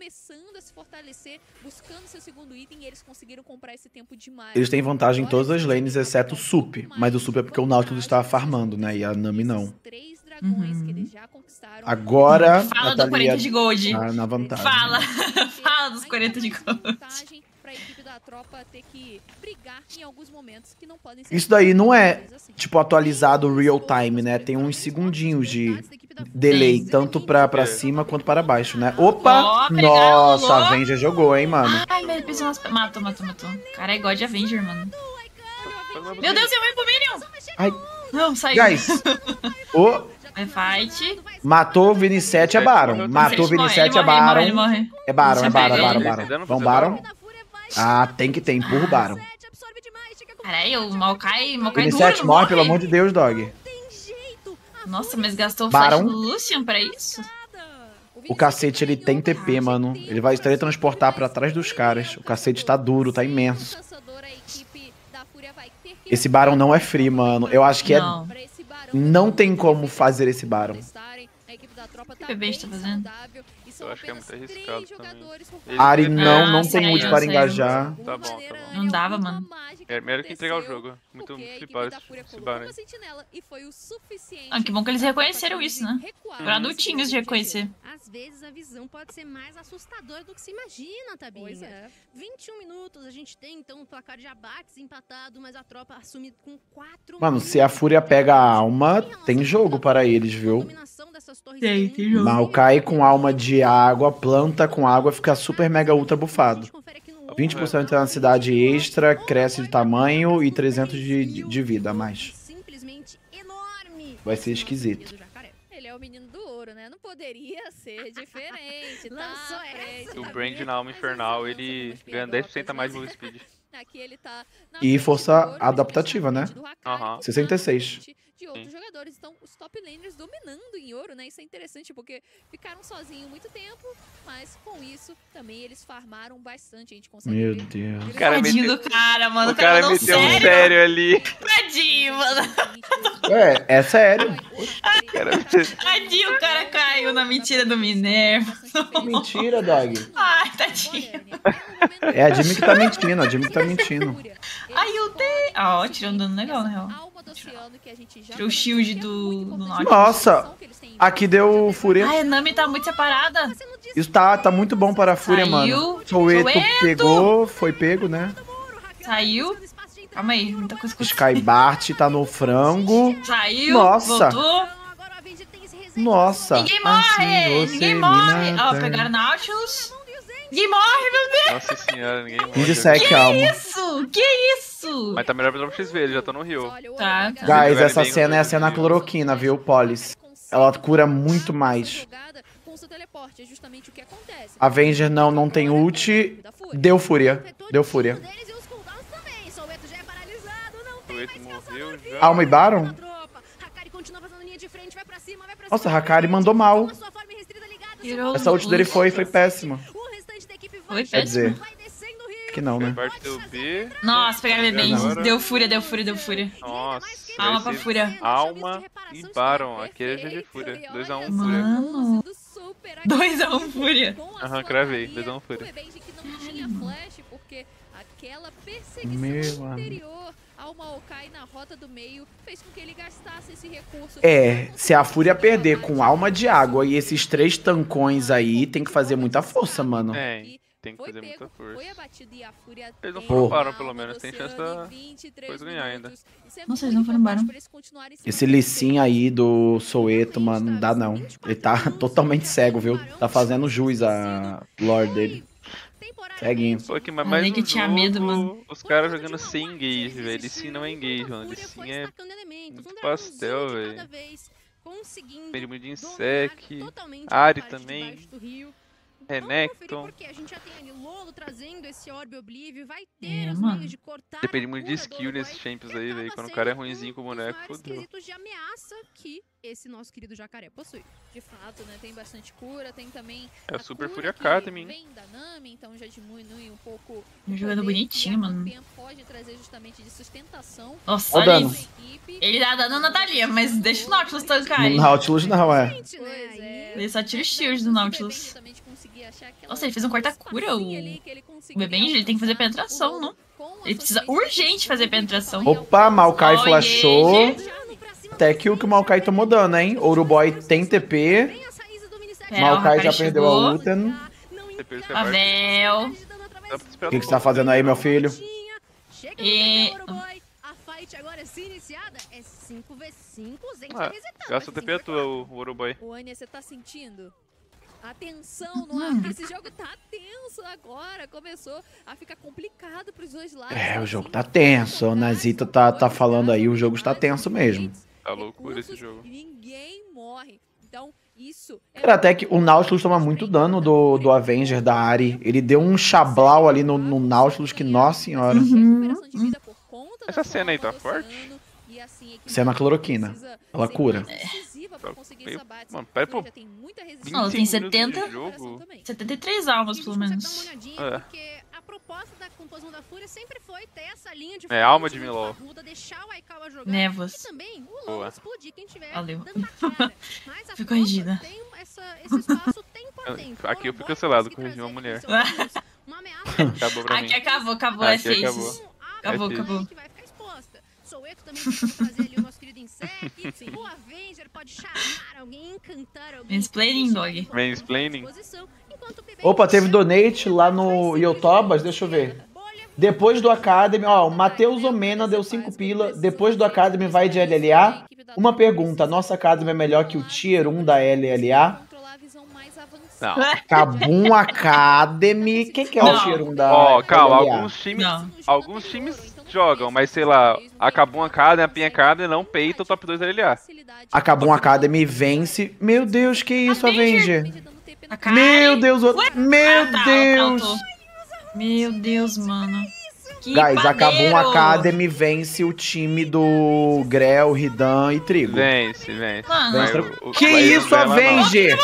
Eles têm vantagem em todas as lanes, exceto o Sup. Mas o Sup é porque o Nautilus estava farmando, né? E a Nami não. Uhum. Agora, fala do quarenta de gold. Tá na vantagem. Fala. Fala dos quarenta de gold. Isso daí não é, tipo, atualizado real time, né? Tem uns segundinhos de, delay, tanto pra, pra cima quanto para baixo, né? Opa! Oh, nossa, a Avenger jogou, hein, mano? Ai, meu, ele pisou nas... Matou, matou, matou. Cara, é God Avenger, mano. Meu Deus, eu vou pro Minion! Ai. Não, saiu. Guys. oh. É fight. Matou o Vini sete, é Baron. Matou o Vini sete, é Baron. É Baron, é Baron, é Baron, Baron. Vamos, Baron? Ah, tem que ter, empurra o Baron. Caralho, o Maokai, Maokai Vini sete morre, pelo amor de Deus, dog. Nossa, mas gastou o Baron. flash do Lucian pra isso? O cacete, ele tem T P, mano. Ele vai teletransportar pra trás dos caras. O cacete tá duro, tá imenso. Esse Baron não é free, mano. Eu acho que é... Não. Não tem como fazer esse Baron. O que o bebê está fazendo? Eu acho que é muito arriscado também. Ari não, Ah, não tem saiu, ult para saiu. engajar. Tá bom, tá bom. Não dava, mano. É melhor que entregar o jogo. Muito flipado esse Baron. Ah, que bom que eles reconheceram isso, né? Pra adultinhos de reconhecer. Às vezes a visão pode ser mais assustadora do que se imagina, Tabinha. Pois é. vinte e um minutos, a gente tem então um placar de abates empatado, mas a tropa assume com quatro. Mano, se a Fúria pega a alma, tem jogo para eles, viu? Tem, tem jogo. Maokai com alma de água, planta com água, fica super mega ultra bufado. vinte por cento de intensidade extra, cresce de tamanho e trezentos de, de, de vida a mais. Vai ser esquisito. Ele é o menino do ouro, né? Não poderia ser diferente, tá? O Brand na alma infernal, ele ganha dez por cento a mais de move speed. Aqui ele tá E força adaptativa, né? Aham. sessenta e seis. De outros jogadores, então os top laners dominando em ouro, né? Isso é interessante porque ficaram sozinhos muito tempo, mas com isso também eles farmaram bastante. A gente consegue Meu ver. Deus. O cara Tadinho meteu- do cara, mano. O cara mandou meteu um sério. sério ali. Tadinho, mano. É, é sério. Cara, Tadinho, o cara caiu na mentira do Minerva. Mentira, dog. Ai, tadinho. É a Jimmy que tá mentindo, a Jimmy que tá mentindo. Ai, eu dei. Ah, ó, tirou um dano legal, na real. Tirou o shield do, do Nautilus. Nossa, aqui deu Fúria. Ai, a Nami tá muito separada. Isso tá, tá muito bom para a Fúria, mano. Saiu. Soweto Soweto. pegou, foi pego, né? Saiu. Calma aí, muita coisa que eu Sky Bart tá no frango. Saiu. Nossa. Voltou. Nossa. Ninguém morre. Assim você Ninguém me morre. mata. Ó, pegaram Nautilus. Ninguém morre, meu Deus. Nossa senhora, ninguém morre. quinze sec alma. Isso. Que isso? Mas tá melhor pra X V, ele já tá no Rio. Tá, tá. Guys, essa cena é a cena cloroquina, viu, Polis? Ela cura muito mais. Avenger não, não tem ult. Deu Fúria. Deu Fúria. Soweto morreu já. Alma e Baron? Nossa, Hakari mandou mal. Tirou Essa ult dele foi, foi péssima. Foi Quer péssimo. dizer, que não, né? Bart deu B. Nossa, pegaram bebê. Agora- Deu fúria, deu fúria, deu fúria. Nossa. Alma vai pra ser Fúria. Alma e Baron. Aqui é G G Fúria. dois a um Fúria. Mano. dois a um Fúria. Aham, cravei. dois a um Fúria. Aquela perseguição Meu anterior ao Maokai na rota do meio fez com que ele gastasse esse recurso. É, se a Fúria perder com alma de água e esses três tancões aí, tem que fazer muita força, mano. É, tem que Foi fazer pego, muita força. foi abatido e a Fúria Eles não tem foram Baron, alma pelo menos, tem do chance oceano da em vinte e três coisa ganhar ainda. minutos. Isso é Nossa, eles muito não foram importante Baron. pra eles continuarem se Esse Lissin aí do Soweto, mano, não dá não. Ele tá totalmente cego, viu? Tá fazendo jus a lore dele. Ceguinho. Pô, que, mas Falei mais que no tinha jogo, medo, mano. Os caras jogando sem engage, velho. Ele sim não é engage, mano. Ele sim é muito pastel, velho. Perímetro de insec. Ari também. Renekton. Porque a gente já tem ali Lolo trazendo esse Orbe Oblívio, vai ter É, os mano. meios de cortar. Depende muito de a cura do skill nesses Oroboy, champions que aí, acaba velho. Quando o sendo cara é um ruinzinho com o dos boneco, maiores fodeu. quesitos de ameaça que esse nosso querido jacaré possui. De fato, né? Tem bastante cura, tem também É a Super cura Fúria que Academy, hein? vem da Nami, então já diminui um pouco Um o jogando poder bonitinho, que a mano. campeã pode trazer justamente de sustentação. Nossa, Ó o olha dano. isso. Ele dá dano na Thalia, mas deixa o Nautilus tancar No aí. Nautilus não, é. Pois é. Ele só tira os shields do Nautilus. Nossa, ele fez um corta-cura, o... O Bebenge, ele tem que fazer penetração, não? Ele precisa urgente fazer penetração. Opa, Maokai Ó, o flashou. engage. Até que o que o Maokai tomou dano, hein? Oruboy tem T P. É, Maokai o já Hakari perdeu chegou. a Uten. Depois que A Vel. O que, que você tá fazendo aí, meu filho? E... agora se iniciada é cinco contra cinco, o Zente ah, resetando. gasta o T P tua, o, o Urubai. O Anya, você tá sentindo? A tensão no ar, esse jogo tá tenso agora, começou a ficar complicado pros dois lados. É, o jogo tá tenso, o Nazita tá, tá falando aí, o jogo está tenso mesmo. Tá loucura esse jogo. E ninguém morre, então isso... Cara, até que o Nautilus toma muito dano do, do Avenger, da Ahri. Ele deu um chablau ali no, no Nautilus que, nossa senhora. Uhum. Essa cena aí tá forte? Cena cloroquina, ela cura. Mano, pera pô. Não, tem setenta, setenta e três almas, pelo menos. É. Porque a proposta da composição da Fúria sempre foi ter essa linha de é, alma de Milol. Deixar o Aikawa jogar. Névoas. E também o LoL explodir quem tiver Valeu. dando a cara. Mas a Fui corrigida. Tem essa, esse espaço tempo a tempo. Aqui eu fui cancelado, corrigi uma mulher. Uma ameaça. Acabou pra mim. Aqui acabou, acabou, Aqui é acabou. faces. Acabou, É acabou. Que vai ficar exposta. Sou eu que também vou trazer ali o nosso querido Insect. Sim. O Avenger pode chamar alguém, encantar alguém. Mansplaining, dog. Mansplaining. Opa, teve donate lá no Yotobas, deixa eu ver. Depois do Academy, ó, o Matheus Omena deu cinco pila. Depois do Academy vai de L L A. Uma pergunta, a nossa Academy é melhor que o Tier um da L L A? Não. Kabum Academy. Quem que é Não. o Tier um da Ó, oh, calma, L L A? alguns times, Não. alguns times jogam, mas sei lá, a Kabum Academy, a Pin Academy não peita o top dois da L L A. A Kabum Academy vence. Meu Deus, que isso, Avenger? A Kari. Meu Deus, o... meu Ah, tá, Deus. auto. Meu Deus, mano. Que Guys, a Kabum padeiro. Academy vence o time do Grell, Ridan e Trigo. Vence, vence. Mano. Mas Vence. o- o- Que o Blaze isso, não ganha mais, não. Avenger?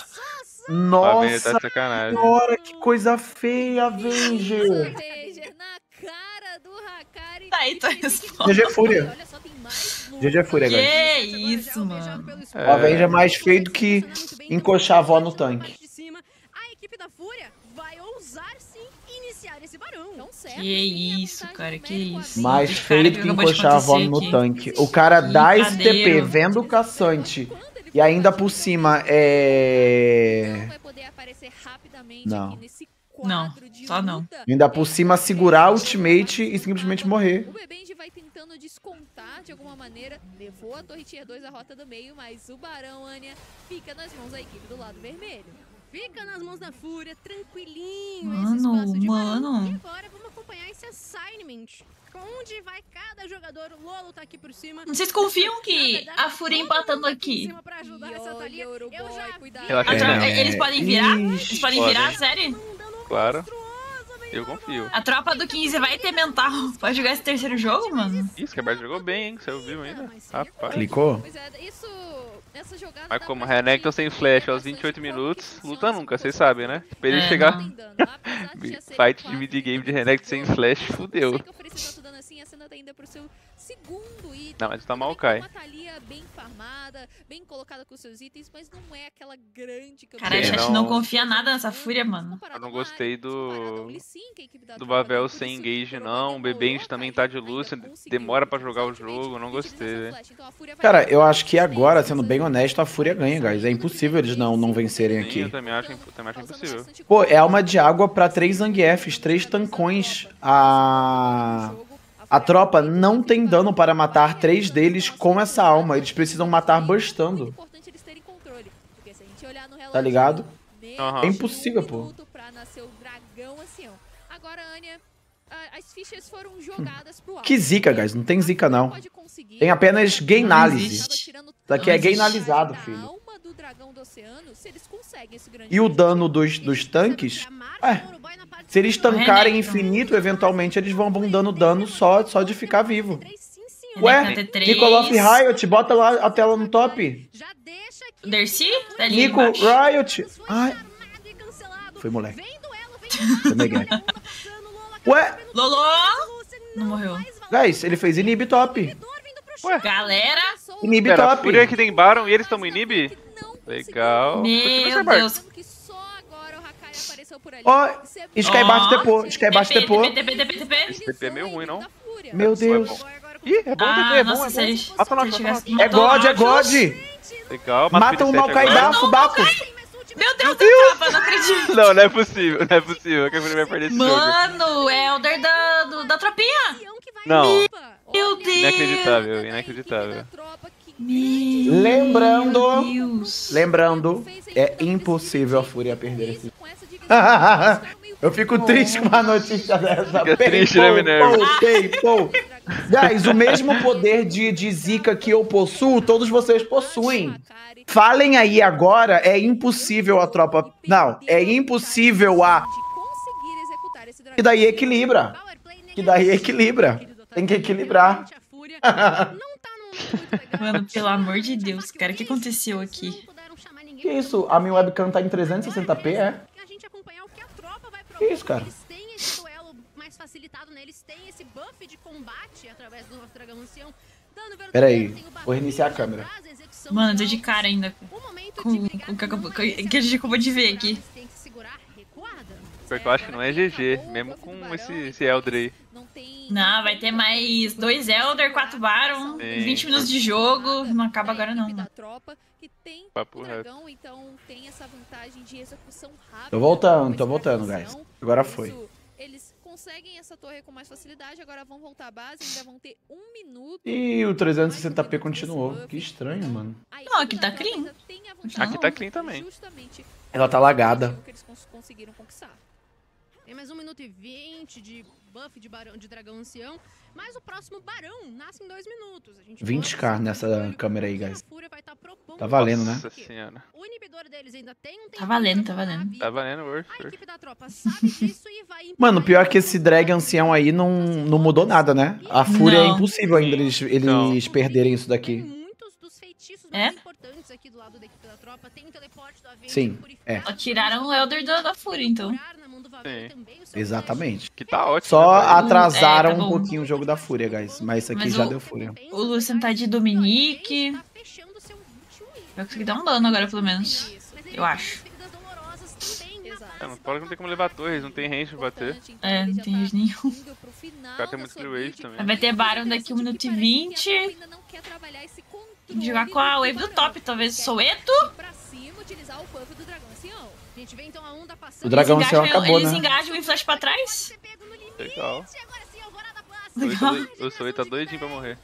O Avenger tá Nossa de sacanagem. senhora, que coisa feia, Avenger. Avenger na cara do Hakari. Tá aí, tá resposta. G G Fúria. Olha só, tem mais G G Fúria, guys. Que isso, mano. O Avenger é mais feio do que encoxar a avó no tanque. A equipe da Fúria vai ousar sim iniciar esse barão. Tão certo, Que sim, a isso, vantagem cara, que numérica isso. ali. Mais Esse feio cara do que que acabou de encoxar a avó acontecer no aqui. tanque. O cara Que dá esse T P padeiro. vendo o caçante. E ainda por cima é. Vai poder aparecer rapidamente Não. aqui nesse Não, quadro de só não. luta. Ainda por cima segurar a ultimate e simplesmente morrer. O Bebenji vai tentando descontar de alguma maneira. Levou a torre tier dois à rota do meio, mas o Barão Anya fica nas mãos da equipe do lado vermelho. Fica nas mãos da Fúria, tranquilinho Mano, esse espaço de barão. mano. E agora vamos acompanhar esse assignment. Onde vai cada jogador? O Lolo tá aqui por cima. Vocês confiam que a Fúria empatando aqui? Cima pra ajudar E essa olha, Thalia. Uruguai, Eu já cuidado. vi Relaxa A aí, tropa- não. eles podem virar? Ixi, Eles podem podem. virar, sério? um dano Claro. monstruoso, menino. Eu confio. A tropa do quinze vai ter mental pra jogar esse terceiro jogo, mano? Ih, esse Quebrar jogou bem, hein? Você ouviu ainda? Rapaz. Clicou? Pois é, isso, essa jogada Mas dá como pra Renekton gente sem flash aos ver vinte e oito bastante minutos, como que luta funciona nunca, essa vocês sabem, né? Pra ele É, chegar Não tem dano, apesar de já serem fight de quatro mid-game de jogadores Renekton sem jogo, flash, não fudeu. consegue oferecer tanto dano assim, a cena tá indo pro seu segundo item. Não, mas tá mal, Tudo bem que Kai. Uma Thalia bem farmada, bem colocada com seus itens, mas não é aquela grande que eu Caralho, a Sim, chat não- não confia nada nessa Fúria, mano. Eu não gostei do- Do do Bavel sem engage, não. O Bebenji também tá de Lúcia, demora pra jogar o jogo, não gostei, velho. Cara, eu acho que agora, sendo bem honesto, a Fúria ganha, guys. É impossível eles não, não vencerem Sim, aqui. eu também acho, imp- também acho impossível. Pô, é alma de água pra três Zangiefs, três tancões. A... A tropa não tem dano para matar três deles com essa alma. Eles precisam matar bustando. Tá ligado? Aham. É impossível, pô. Agora, Anya, a- as fichas foram jogadas pro alto. Que zica, guys. Não tem zica, não. Pode conseguir. Tem apenas Não gainálise. existe. Tava tirando Isso aqui é tanto gainalizado, da filho. alma do dragão do oceano, se eles conseguem esse grande E o objetivo. dano dos, dos tanques... É, se eles tancarem infinito, eventualmente eles vão, vão dando dano só, só de ficar vivo. Ué, T três. Nico of Riot, bota lá a tela no top. Já deixa aqui. O Dercy? Tá ali Nico embaixo. Riot. Foi Ai, chamado e cancelado. foi moleque. Vem duelo, vem Foi Miguel. Ué, Lolo! Não morreu. guys, ele fez inib top. Ué, Galera! Inib pera, a top. Fúria que tem Baron e eles estão inib? Legal. Meu Deus. Ó, Skybart Ó, tepô, Skybart tepô. T P, T P, T P. Esse T P é meio ruim, não? Meu Deus. Ih, é bom o T P, Ah, é bom, nossa, é se bom. eles, Mata se nós, eles mata tivessem É matou God, é Nautilus. God. Legal, Mata o o Maokai agora. da Fubaco. Meu Deus, a tropa, não acredito. Não, não é possível, não é possível que a Fúria vai perder esse jogo. Mano, é o Elder da, do- da tropinha. Não. Meu Deus! Inacreditável, inacreditável. Meu lembrando, Deus. lembrando, é impossível a Fúria perder esse. Eu fico triste com uma notícia dessa. Fica triste, né, Minerva? Guys, o mesmo poder de, de zica que eu possuo, todos vocês possuem. Falem aí agora, é impossível a tropa... Não, é impossível a... Que daí equilibra. Que daí equilibra. Tem que equilibrar. Mano, pelo amor de Deus, cara, o que aconteceu aqui? Que isso? A minha webcam tá em trezentos e sessenta p, é? Que isso, cara? Eles têm esse duelo mais facilitado, né? Eles têm esse buff de combate através do nosso dragão ancião. Pera aí, vou reiniciar a câmera. Mano, eu tô de cara ainda com o que, que a gente acabou de ver aqui. Porque eu acho que não é G G, mesmo com esse, esse Elder aí. Não, vai ter mais dois Elder, quatro Baron, Sim. vinte minutos de jogo, não acaba agora não. Papo reto. Tô voltando, tô voltando, guys. Agora foi. Eles conseguem essa torre com mais facilidade, agora vão voltar à base, ainda vão ter um minuto. E o trezentos e sessenta p continuou. Que estranho, mano. Não, aqui tá clean. Aqui tá clean também. Ela tá lagada. Tem mais um minuto e vinte de buff de, barão, de dragão ancião, mas o próximo barão nasce em dois minutos. A gente vinte k nessa câmera aí, guys. Tá valendo, né? Nossa senhora. O inibidor deles ainda tem um tá valendo, tá valendo. Tá valendo, worth. A equipe da tropa sabe disso e vai... Mano, pior que esse drag ancião aí não, não mudou nada, né? A Fúria não. É impossível ainda eles, eles perderem isso daqui. É? Aqui do lado da equipe da tropa. Tem o teleporte do Avenge, Sim, é. Tiraram o Elder da, da Fúria, então. Sim. Exatamente. Que tá ótimo. Só né, atrasaram é, tá um pouquinho o jogo da Fúria, guys. Mas isso aqui mas já o, deu Fúria. O Lucian tá de Dominique. Vai conseguir dar um dano agora, pelo menos. Eu acho. É, não fala que não tem como levar torres, não tem range pra bater. É, não tem range nenhum. O cara tem muito clear wave também. Vai ter Baron daqui um minuto e vinte. Jogar com a wave do top, talvez Soweto. O dragão ancião acabou, eles né? Eles engajam e flash pra trás. Legal. Legal. O Soweto tá doidinho pra morrer.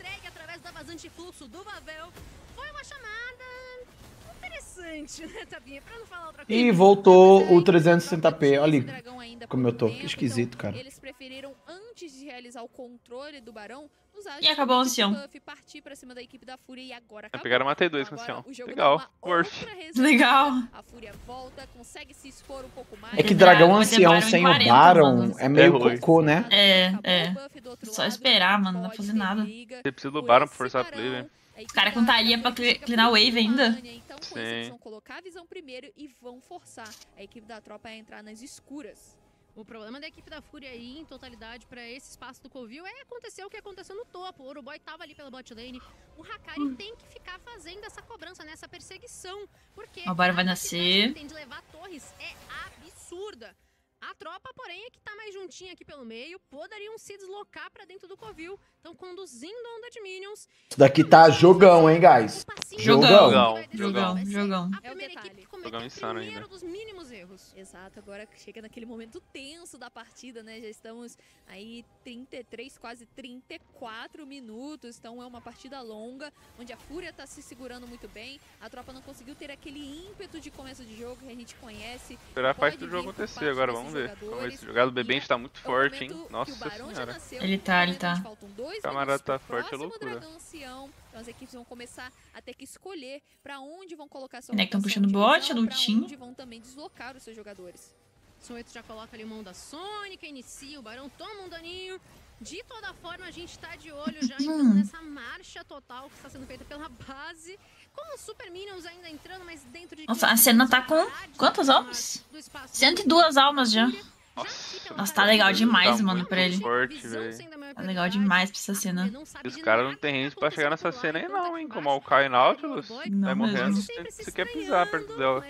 E voltou o trezentos e sessenta p. Olha como eu tô. Que esquisito, cara. Eles preferiram, antes de realizar o controle do Barão, usar e acabou o ancião. Partir pra cima da equipe da Fúria e agora acabou. Pegaram uma T dois com o ancião. Legal. Worth. Legal. A Fúria volta, consegue se expor um pouco mais. É que dragão ancião sem o Baron é meio é cocô, né? É, é. Só esperar, mano. Não dá pra fazer nada. Você precisa do Baron pra forçar a play, velho. Os caras com Thalia pra cleanar a wave ainda. Então, com isso, eles vão colocar a visão primeiro e vão forçar a equipe da tropa a entrar nas escuras. O problema da equipe da Fúria aí, em totalidade, pra esse espaço do Covil, é acontecer o que aconteceu no topo. O Uruboy tava ali pela bot lane. O Hakari hum. tem que ficar fazendo essa cobrança, nessa perseguição. Porque o Baron vai nascer. Tem de levar torres é absurda. A tropa, porém, é que tá mais juntinha aqui pelo meio, poderiam se deslocar pra dentro do Covil. Estão conduzindo a onda de minions. Isso daqui tá jogão, hein, guys? Jogão. Jogão. Jogão. Jogão. A primeira equipe que cometeu o primeiro dos mínimos erros. Exato, agora chega naquele momento tenso da partida, né? Já estamos aí trinta e três, quase trinta e quatro minutos. Então é uma partida longa, onde a Fúria tá se segurando muito bem. A tropa não conseguiu ter aquele ímpeto de começo de jogo que a gente conhece. Esperar a parte do jogo acontecer agora, vamos ver. Como esse jogado B B está muito forte, hein? Nossa senhora. Ele tá, ele tá. O camarada tá forte, é loucura. Então as equipes vão começar a ter que escolher pra onde vão colocar sua rotação. Estão puxando bot, Lutinho. Onde vão também deslocar os seus jogadores. Soweto já coloca ali mão da Sônica, inicia, o Barão toma um daninho. De toda forma, a gente tá de olho já então nessa marcha total que está sendo feita pela base. Com os Super Minions ainda entrando, mas dentro de... Nossa, a cena tá com quantas almas? cento e duas almas já. Nossa, Nossa, tá legal demais, tá mano, pra ele. Forte, tá legal demais pra essa cena. Os caras não tem range pra chegar nessa cena aí não, hein? Como o Kai Nautilus vai morrendo, você quer pisar perto dela.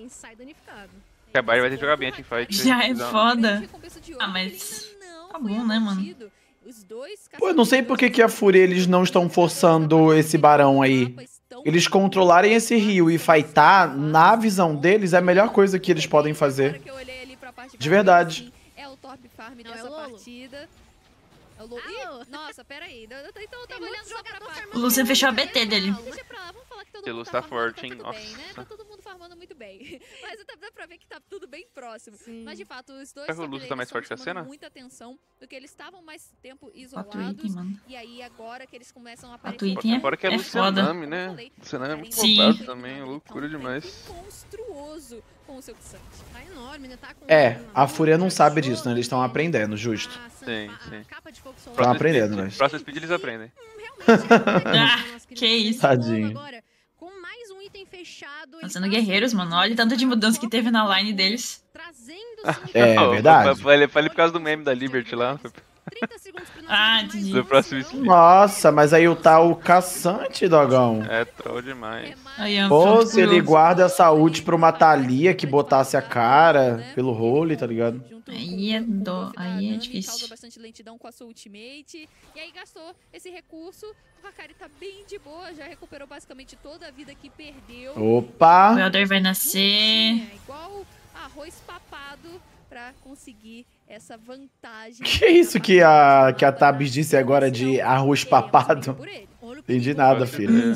Que a Barry vai ter que jogar bem a teamfight. Já é foda. Ah, mas tá bom, né, mano? Pô, eu não sei por que que a Fúria eles não estão forçando esse Barão aí. Eles controlarem esse rio e fightar, na visão deles, é a melhor coisa que eles podem fazer. De verdade. É o top farm dessa partida. Nossa, peraí. Então eu tava olhando só pra parte. O Lucian fechou a B T dele. Deixa pra lá, vamos falar que todo Esse mundo Lúcio tá tá farmando, forte, hein? tá tudo Nossa. bem, né? Tá todo mundo farmando muito bem. Mas dá pra ver que tá tudo bem próximo. Sim. Mas de fato, os dois Será que o Lúcio tá mais forte que a Senna? muita atenção, porque eles estavam mais tempo quatro item, isolados. mano. E aí agora que eles começam a quatro aparecer... item é, Fora que é é foda. Lucianami, né? Lucianami é muito Sim. roubado também, loucura demais. monstruoso com o seu Xante. Tá enorme, né? Tá com É, a Fúria não sabe disso, né? Eles estão aprendendo, justo. Sim, sim. Estão aprendendo, mas... Próximo speed eles aprendem. Ah, que isso. Tadinho. Com mais um item fechado, Tá sendo guerreiros, mano. Olha o tanto de mudança que teve na line deles. É Não, verdade. Foi ali por causa do meme da Liberty lá. Ah, entendi. Do próximo speed. Nossa, mas aí o tal caçante, dogão. É troll demais. Aí, ó, Pô, pronto, se ele curioso. guarda essa ult pra uma Thalia que botasse a cara pelo role, tá ligado? Aí é dó, aí é difícil. Causa bastante lentidão com a sua ultimate. E aí gastou esse recurso. O Hakari tá bem de boa, já recuperou basicamente toda a vida que perdeu. O Opa! Elder vai nascer. É igual arroz papado pra conseguir essa vantagem. Que isso que a, que a Tabs disse agora de arroz papado? Entendi nada, filho.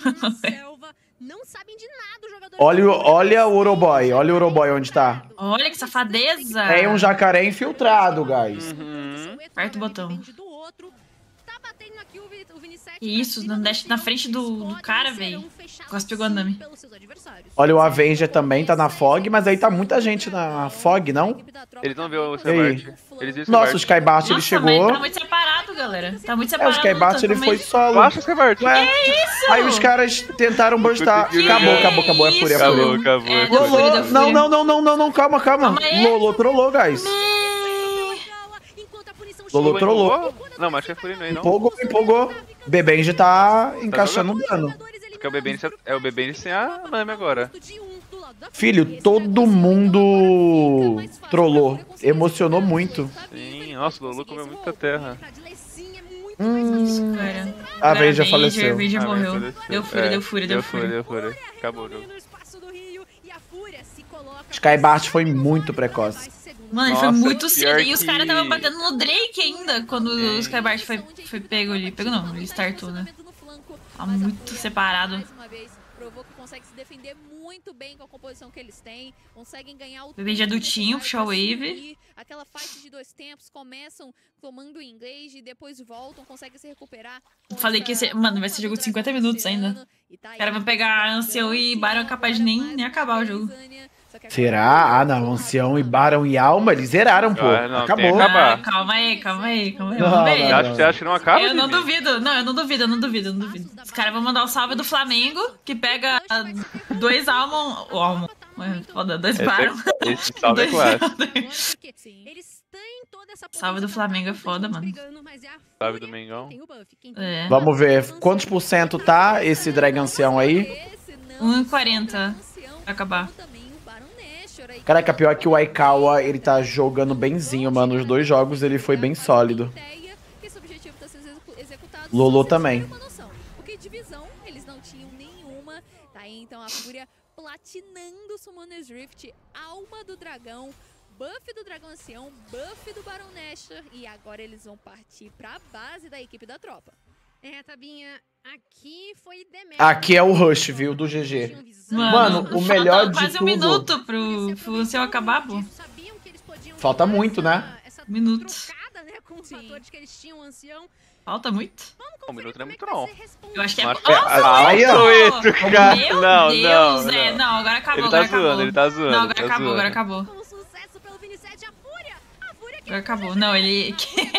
Não sabem de nada os jogadores. Olha, o- olha o Oroboy, olha o Oroboy onde tá. Olha que safadeza. É um jacaré infiltrado, guys. Uhum. Aperta o botão. Tá batendo aqui o Vi- o Vinicete Que isso, pra cima não do deixa na Lucian. frente do- Eles do cara, podem véi. serão fechados Quase pegou a sim Nami. pelos seus adversários. Olha o Avenger também tá na Fog, mas aí tá muita gente na Fog, não? Eles não vê o Ei. Skybart. Eles viram o Nossa, o Skybart. Skybart ele Nossa, chegou. mas tá muito separado, galera. Tá muito É, separado. o Skybart luta, ele como foi é- solo. Baixa o Skybart. Ué, aí os caras tentaram burstar. Que Acabou, isso? acabou, acabou. É fúria, é Acabou, fúria. acabou. É, acabou. Fúria, Lolo, da não, Fúria. não, não, não, não, não, calma, calma. Calma aí. Lolo trollou, guys. Enquanto a punição Lolo chega, trollou. Não, mas acho que é Fúria não, não. Empolgou, empolgou. Bebenji tá encaixando o dano. Porque é o Bebê é o Bebê sem a Nami agora. Filho, todo mundo trollou. Emocionou muito. Sim, nossa, o Lulu comeu muita terra. Hum, Cara, a Vayne já Ranger, faleceu. Ranger Ah, mas morreu. faleceu. Deu fúria, É, deu fúria, deu fúria. Deu fúria, acabou o jogo. Skybart foi muito precoce. Mano, ele foi Nossa, muito pior cedo. E os que- caras estavam batendo no Drake ainda quando o Skybart foi, foi pego ali. Pego não, ele startou, né? Tá muito separado. Mais uma vez, provou que consegue se defender muito bem com a composição que eles têm. Conseguem ganhar o Bebê de tempo adultinho, necessário puxar o pra wave. subir. Aquela fight de dois tempos, começam tomando engage, depois voltam, conseguem se recuperar. com Falei que essa esse- mano, vai ser bomba jogo do de cinquenta dragão minutos ainda. oceano. E tá aí, Cara, vai pegar Ancião e Baron, é capaz de nem, nem acabar o jogo. Só que agora- Será? Ah, não. Ancião e Barão e Alma, eles zeraram, pô. Ah, não, tem Acabou. que acabar. Ah, calma aí, calma aí, calma aí. Não, Vamos não, ver. Você acha, você acha que não acaba? Eu não Jimmy? duvido, não, eu não duvido, eu não duvido, eu não duvido. Os caras vão mandar o salve do Flamengo, que pega ah, dois Almon. O Almon. É, foda, dois Esse, Baron. é, esse salve é Dois clássico. Porque eles têm toda essa Salve do potência Flamengo é pra foda, estar mano. brigando, mas é a Salve Fúria do Mengão. quem tem o buff, quem tem É. o Vamos ver quantos por cento tá esse Dragon Ancião aí. Esse não, um e quarenta ancião, pra acabar. como também o Baron Nashor aí. Caraca, pior que o Aikawa, ele tá jogando benzinho, mano. Os dois jogos ele foi bem sólido. Esse objetivo tá sendo execu- executado. Lolo Só vocês também. terem uma noção, porque divisão eles não tinham nenhuma. Tá aí então a Fúria platinando o Summoner's Rift, alma do dragão, buff do dragão ancião, buff do Baron Nashor, e agora eles vão partir pra base da equipe da tropa. É, Tabinha, aqui foi Demet. Aqui é o rush, viu, do G G. Mano, o falta melhor de quase um tudo- minuto pro, pro Lucian acabar, pô. Falta muito, né? Minuto. Trocada, né, com os Sim. fatores que eles tinham, ancião. Falta muito? Um minuto não é muito, não. Eu acho que é... Acho que é- Nossa, Ah, aí, ó. oito, cara. Meu Não, Deus, não, é. não. Não, agora acabou, Ele tá agora zoando, acabou. ele tá zoando. Não, agora tá acabou, zoando. agora acabou. Com sucesso pelo Vinicete, a Fúria. A Fúria que Agora acabou. Não, ele...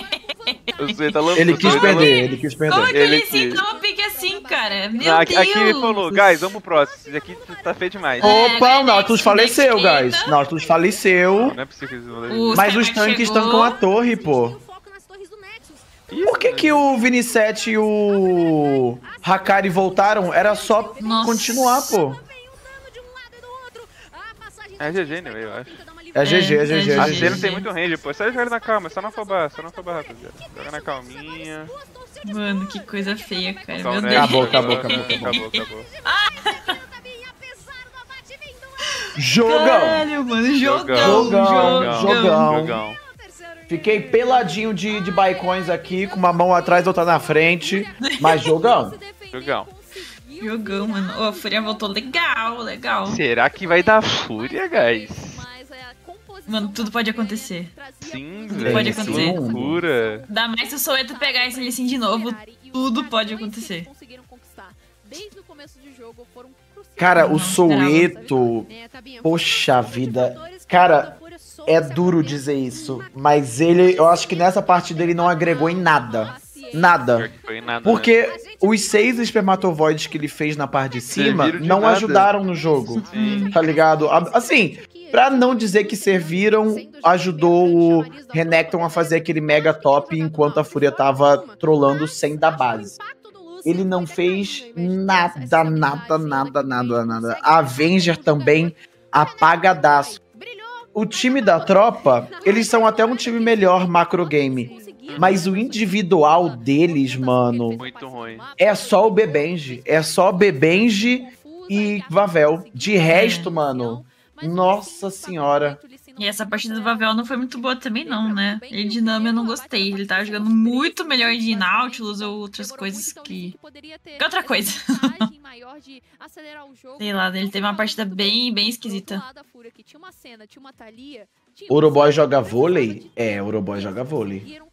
O Zé tá louco. Ele o quis Zé tá louco. perder, ele quis Como perder. que Ele ele quis. sentou um pique assim, cara? Meu Não, aqui, Deus! aqui ele falou, guys, vamos pro próximo. Esse aqui tá feio demais. É, Opa, agora o Nautilus next, faleceu, next guys. esquerda. Nautilus faleceu. Não é possível que eles vão O Mas os Skybart tanques chegou. tancam a torre, pô. o foco nas torres do Nexus. Por que que o Vinicete e o Hakari voltaram? Era só Nossa. continuar, pô. Vem um dano de um lado e do outro. A passagem É da G G, Fúria né, eu acho. tenta dar uma É G G, é É, G G, é é A G G G. não tem muito range, pô. É só jogar ele na calma, é só não afobar, só não afobar, rapaziada. Joga na calminha. Mano, que coisa feia, cara. Calma, Meu né? Deus. Acabou, acabou, acabou, Acabou, acabou. apesar do abate vindo Jogão! Caralho, mano. Jogão, Jogão, jogão. jogão. Jogão. o terceiro Fiquei peladinho de, de baicões aqui, com uma mão atrás e outra na frente. Mas jogão. Jogão. Jogão, mano. Oh, a Fúria voltou legal, legal. Será que vai dar Fúria, guys? Mano, tudo pode acontecer. Sim, tudo velho. pode acontecer. Loucura. Ainda mais se o Soweto pegar esse Lee Sin de novo, tudo pode acontecer. Cara, o Soweto, poxa vida, cara, é duro dizer isso, mas ele, eu acho que nessa partida ele não agregou em nada, nada, porque os seis espermatovoides que ele fez na parte de cima não ajudaram no jogo, tá ligado? Assim, pra não dizer que serviram, ajudou o Renekton a fazer aquele mega top enquanto a Fúria tava trollando sem da base. Ele não fez nada, nada, nada, nada, nada. A Avenger também apagadaço. O time da tropa, eles são até um time melhor macro game. Mas o individual deles, mano, muito ruim. É só o Bebenji. É só Bebenji e Vavel. De resto, mano, nossa senhora. E essa partida do Vavel não foi muito boa também não, né? Ele de Nami eu não gostei. Ele tava jogando muito melhor de Nautilus ou outras coisas que... que outra coisa. Sei lá, ele teve uma partida bem, bem esquisita. Uroboy joga vôlei? É, Uroboy joga vôlei.